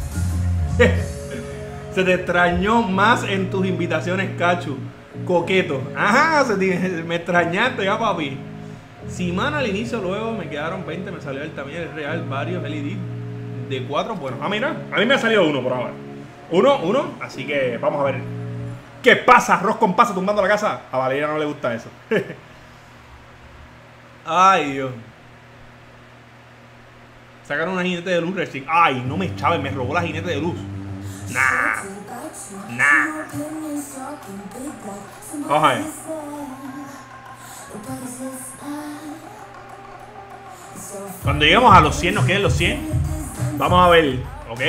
Se te extrañó más en tus invitaciones, Cachu. Coqueto. Ajá, se te, me extrañaste ya, papi. Si man al inicio, luego me quedaron veinte, me salió el también el real, varios L E D de cuatro. Bueno, ah, mira, a mí me ha salido uno por ahora. Uno, uno, así que vamos a ver. ¿Qué pasa? Arroz con pasa tumbando la casa. A Valeria no le gusta eso. Ay, Dios. Sacaron una jinete de luz recién. Ay, no me chaves, me robó la jinete de luz. Nah. Nah. Vamos a ver. Cuando lleguemos a los cien, nos queden los cien. Vamos a ver, ¿ok?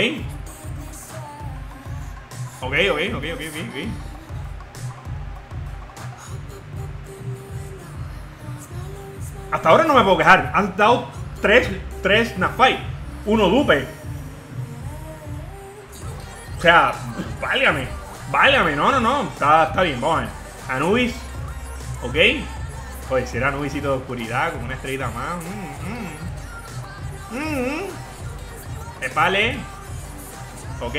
Ok, ok, ok, ok, ok, ok. Hasta ahora no me puedo quejar. Han dado tres, tres Nafai. Uno dupe. O sea, válgame. Válgame, no, no, no. Está, está bien, vamos a ver. Anubis. Ok. Oye, si era Anubisito de oscuridad, con una estrellita más. Mm, mm. Mm. Vale. Ok.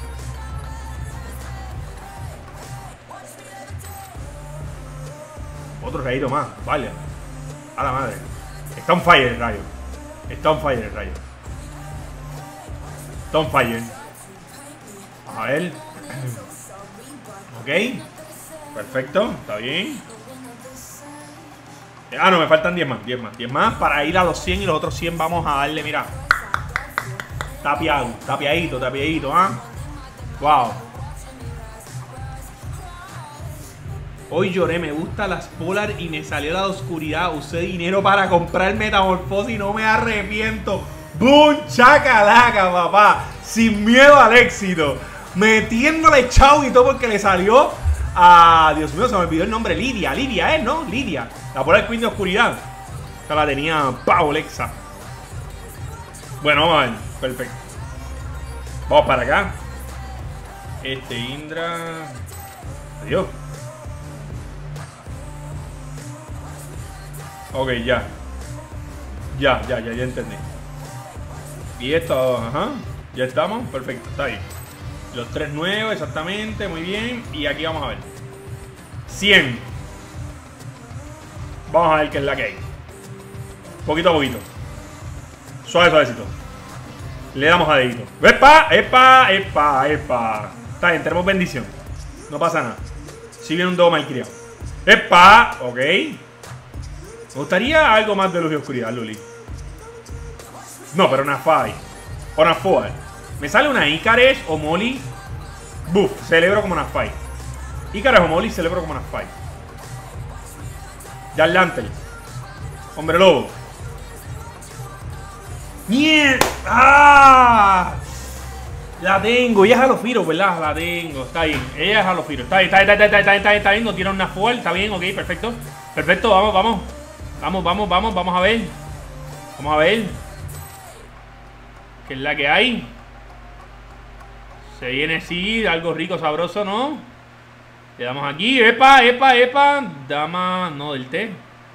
Otro rayito más, vale. A la madre. Está on fire el rayo. Está on fire el rayo. Está on fire. A ver. Ok. Perfecto, está bien. Ah, no, me faltan diez más, diez más, diez más para ir a los cien y los otros cien vamos a darle, mira. Tapiado, tapiadito, tapiadito, ¿ah? ¿eh? Wow. Hoy lloré, me gusta las Polar y me salió la oscuridad. Usé dinero para comprar Metamorfosis y no me arrepiento. ¡Boom! ¡Chacalaca, papá! Sin miedo al éxito. Metiéndole chau y todo porque le salió a... Dios mío, se me olvidó el nombre. Lidia, Lidia, ¿eh? ¿No? Lidia. La Polar Queen de oscuridad. Esta la tenía Paulexa. Bueno, vamos a ver. Perfecto. Vamos para acá. Este Indra. Adiós. Ok, ya. Ya, ya, ya, ya entendí. Y esto, ajá. Ya estamos. Perfecto, está bien. Los tres nuevos, exactamente. Muy bien. Y aquí vamos a ver. cien. Vamos a ver qué es la que hay. Poquito a poquito. Suave, suavecito. Le damos a dedito. ¡Epa! ¡Epa! ¡Epa! ¡Epa! Está bien, tenemos bendición. No pasa nada. Si viene un dedo malcriado. ¡Epa! Ok. Me gustaría algo más de luz y oscuridad, Luli. No, pero una Fai. O una Foal. Me sale una Icares o Molly. Buff, celebro como una Fai. Icares o Molly, celebro como una Fai. Ya Lantel. Hombre lobo. ¡Mierda! ¡Ah! La tengo. Ella es Halofiro, ¿verdad? La tengo. Está bien. Ella es Halofiro. Está bien, está bien, está bien, está bien, está bien, está bien. No tiene una Foal. Está bien, ok, perfecto. Perfecto, vamos, vamos. Vamos, vamos, vamos, vamos a ver. Vamos a ver. ¿Qué es la que hay? Se viene, sí, algo rico, sabroso, ¿no? Le damos aquí. ¡Epa, epa, epa! Dama, no, del té.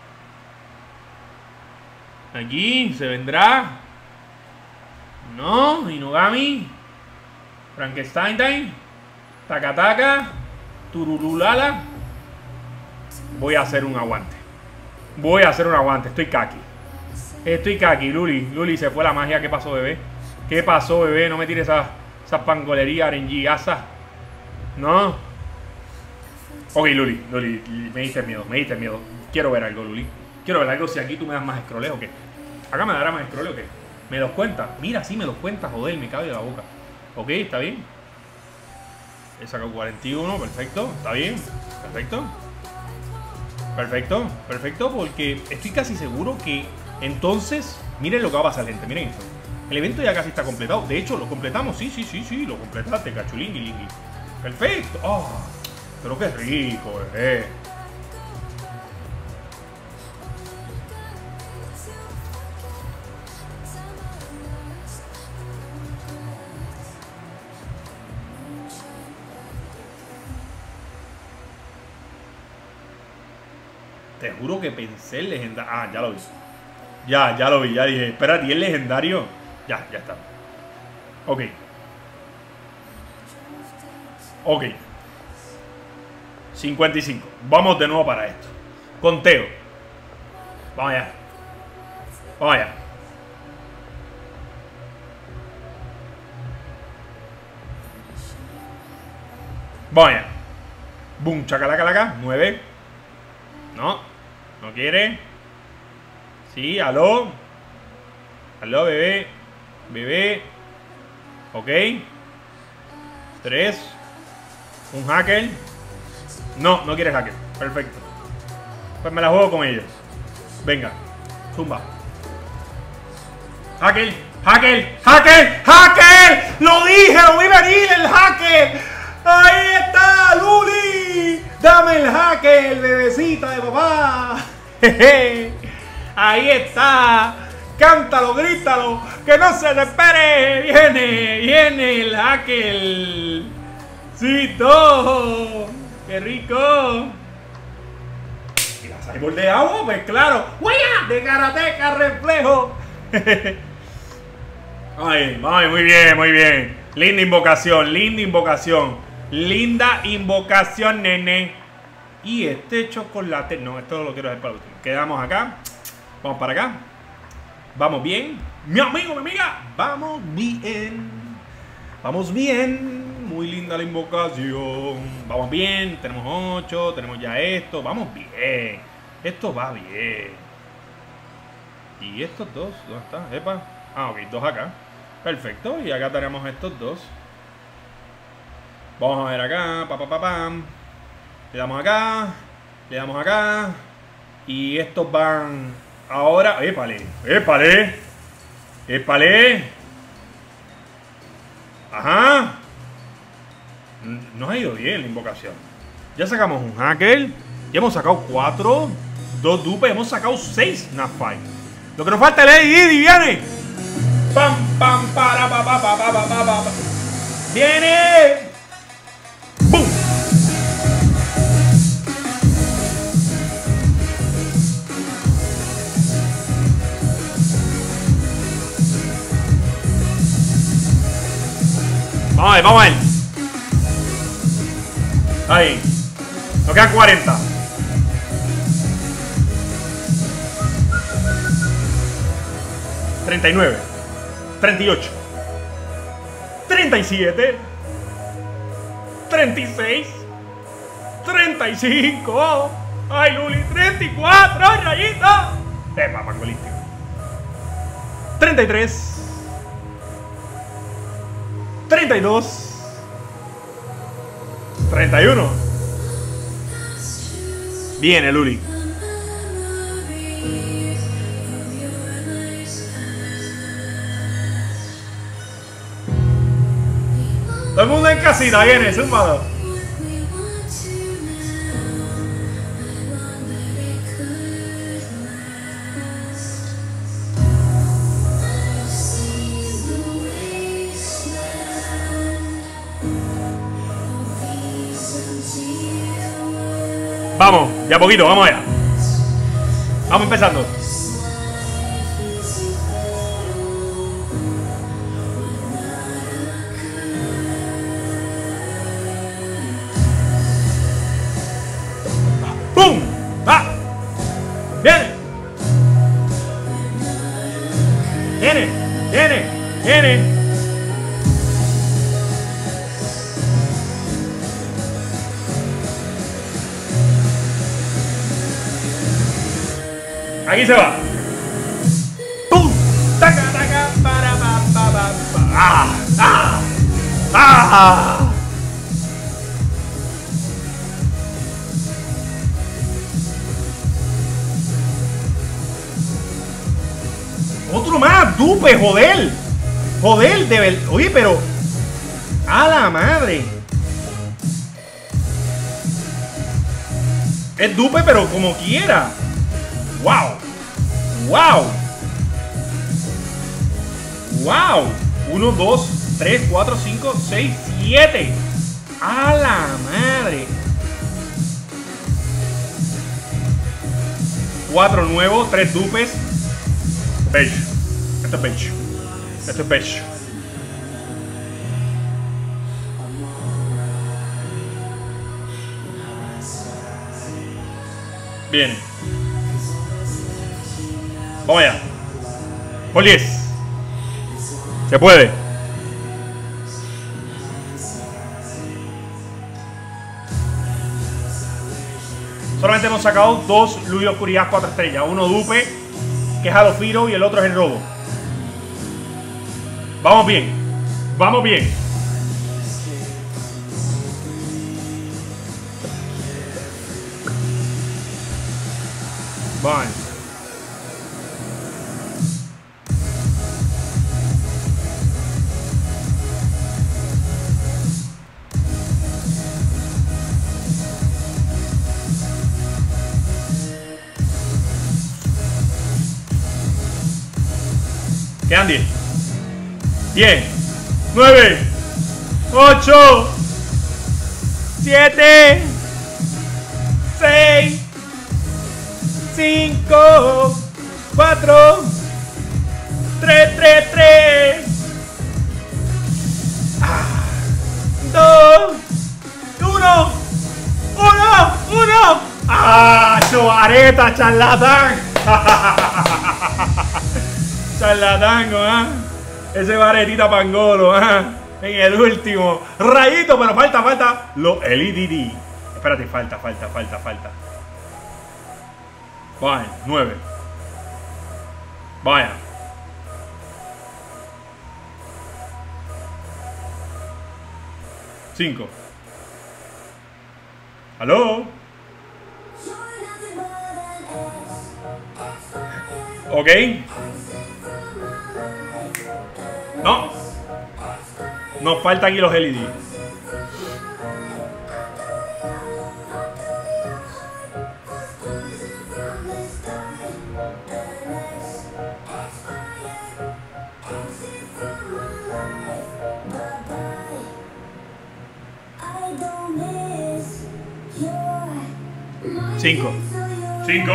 Aquí, se vendrá. No, Inugami. Frankenstein time. Takataka. Tururulala. Voy a hacer un aguante. Voy a hacer un aguante. Estoy kaki. Estoy kaki, Luli. Luli, se fue la magia. ¿Qué pasó, bebé? ¿Qué pasó, bebé? No me tires esas esa pangolerías arengigasas. No. Ok, Luli. Luli, me diste miedo. Me diste miedo. Quiero ver algo, Luli. Quiero ver algo. Si aquí tú me das más escroleo, ¿qué? Acá me dará más escroleo, ¿qué? ¿Me los cuentas? Mira, sí me los cuentas. Joder, me cabe de la boca. Ok, está bien. He sacado cuarenta y uno. Perfecto. Está bien. Perfecto. Perfecto, perfecto, porque estoy casi seguro que entonces, miren lo que va a pasar, gente, miren esto. El evento ya casi está completado. De hecho, lo completamos, sí, sí, sí, sí, lo completaste, cachulín y lingui. Perfecto. Oh, pero qué rico, bebé. Te juro que pensé el legendario. Ah, ya lo vi. Ya, ya lo vi, ya dije. Espera, ¿y el legendario? Ya, ya está. Ok. Ok. cincuenta y cinco. Vamos de nuevo para esto. Conteo. Vamos allá. Vamos allá. Vamos allá. Boom, chacalacalaca. nueve. No. No quiere. Sí, aló. Aló, bebé. Bebé. Ok. tres. Un hacker. No, no quiere hacker. Perfecto. Pues me la juego con ellos. Venga. Zumba. Hacker. Hacker. Hacker. Hacker. Lo dije, lo vi venir el hacker. Ahí está, Luli. Dame el hacker, bebecita de papá. Jeje. Ahí está. Cántalo, grítalo. Que no se le espere. Viene, viene el hacker. Sí, todo. Qué rico. Y la cyborg de agua, pues claro. ¡Huella! De karateca, reflejo. Ay, ay, muy bien, muy bien. Linda invocación, linda invocación. Linda invocación, nene. Y este chocolate. No, esto lo quiero dejar para el último. Quedamos acá. Vamos para acá. Vamos bien. Mi amigo, mi amiga. Vamos bien. Vamos bien. Muy linda la invocación. Vamos bien. Tenemos ocho. Tenemos ya esto. Vamos bien. Esto va bien. Y estos dos. ¿Dónde está? Epa. Ah, ok. Dos acá. Perfecto. Y acá tenemos estos dos. Vamos a ver acá. Pa, pa, pa, pam. Le damos acá. Le damos acá. Y estos van ahora. Épale. Épale. Épale. Ajá. Nos ha ido bien la invocación. Ya sacamos un hacker. Ya hemos sacado cuatro. Dos dupes. Hemos sacado seis Napfight. Lo que nos falta es el Eddie. Viene. Pam, pam, para, pa, pa, pa, pa, pa, pa, pa. Viene. ¡Bum! Vamos a ver, vamos a ver. Ahí. Nos quedan cuarenta. treinta y nueve. treinta y ocho. treinta y siete. treinta y seis. treinta y cinco. Ay, Luli. treinta y cuatro. Ay, rayita. Epa, mangolístico. treinta y tres. treinta y dos. treinta y uno. Viene, Luli. Todo el mundo en casita, viene, zúmbalo. Vamos, ya poquito, vamos allá. Vamos empezando. ¡Pum! ¡Va! ¡Viene! ¡Viene! ¡Viene! ¡Viene! Aquí se va. ¡Pum! ¡Taca, taca! ¡Para, pa, pa, pa, pa! ¡Ah! ¡Ah! ¡Ah! Otro más, dupe, joder. Joder, de verdad. Oye, pero a la madre. Es dupe, pero como quiera. Wow. Wow. Wow. uno, dos, tres, cuatro, cinco, seis, siete. A la madre. cuatro nuevos, tres dupes. Bello. Esto es bello. Esto es bello. Bien. Vamos allá. Por diez. Se puede. Solamente hemos sacado dos Luz y Oscuridad cuatro estrellas. Uno dupe, que es Alofiro, y el otro es el robo. Vamos bien. Vamos bien. Vale. Quedan diez. diez. nueve. ocho. siete. seis. cinco. cuatro. tres, tres, tres. dos. uno. uno. uno. ¡Ah! ¡Chovareta, charlatán! Charlatango, ¿ah? ¿eh? Ese varetita pangolo, ¿ah? ¿eh? En el último. Rayito, pero falta, falta. Lo L E D D. Espérate, falta, falta, falta, falta. Vaya, nueve. Vaya. Cinco. ¿Aló? Ok. No. Nos falta aquí los L E D. Cinco. Cinco.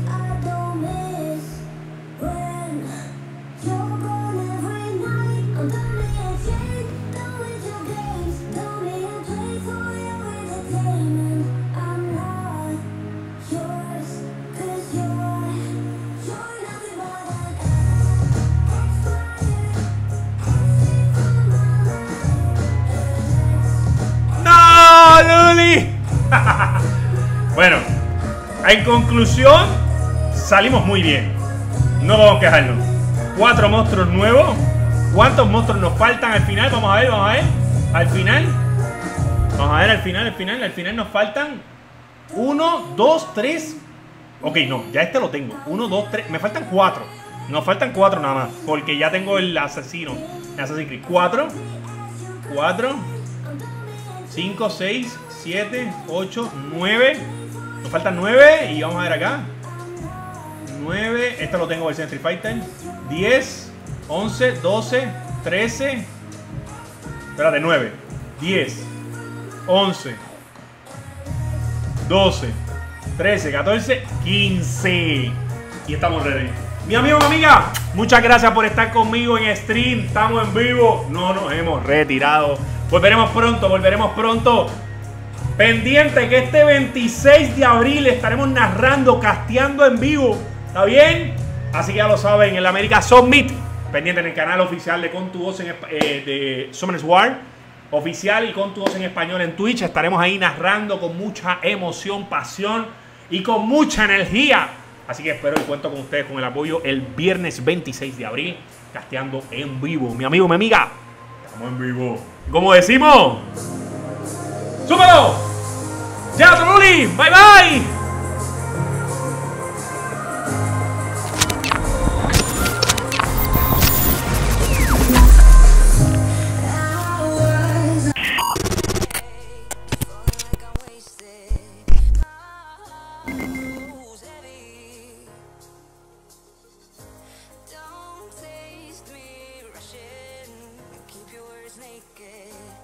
Bueno, en conclusión, salimos muy bien. No vamos a quejarnos. Cuatro monstruos nuevos. ¿Cuántos monstruos nos faltan al final? Vamos a ver, vamos a ver. Al final. Vamos a ver al final, al final. Al final nos faltan uno, dos, tres. Ok, no, ya este lo tengo. Uno, dos, tres. Me faltan cuatro. Nos faltan cuatro nada más. Porque ya tengo el asesino. El Assassin's Creed. Cuatro. Cuatro. Cinco, seis, siete, ocho, nueve. Nos faltan nueve y vamos a ver acá. nueve, esto lo tengo versión Street Fighter. diez, once, doce, trece. Espérate, nueve, diez, once, doce, trece, catorce, quince. Y estamos ready. Mi amigo, mi amiga, muchas gracias por estar conmigo en stream. Estamos en vivo. No nos hemos retirado. Volveremos pronto, volveremos pronto. Pendiente que este veintiséis de abril estaremos narrando, casteando en vivo. ¿Está bien? Así que ya lo saben, en la América Summit. Pendiente en el canal oficial de Con Tu Voz en, eh, de Summoners War. Oficial y Con Tu Voz en español en Twitch. Estaremos ahí narrando con mucha emoción, pasión y con mucha energía. Así que espero y cuento con ustedes con el apoyo el viernes veintiséis de abril. Casteando en vivo. Mi amigo, mi amiga. Estamos en vivo. Como decimos... ¡Súmalo! ¡Ya, Trulli! ¡Bye, bye! Don't taste me rushing, keep your words naked.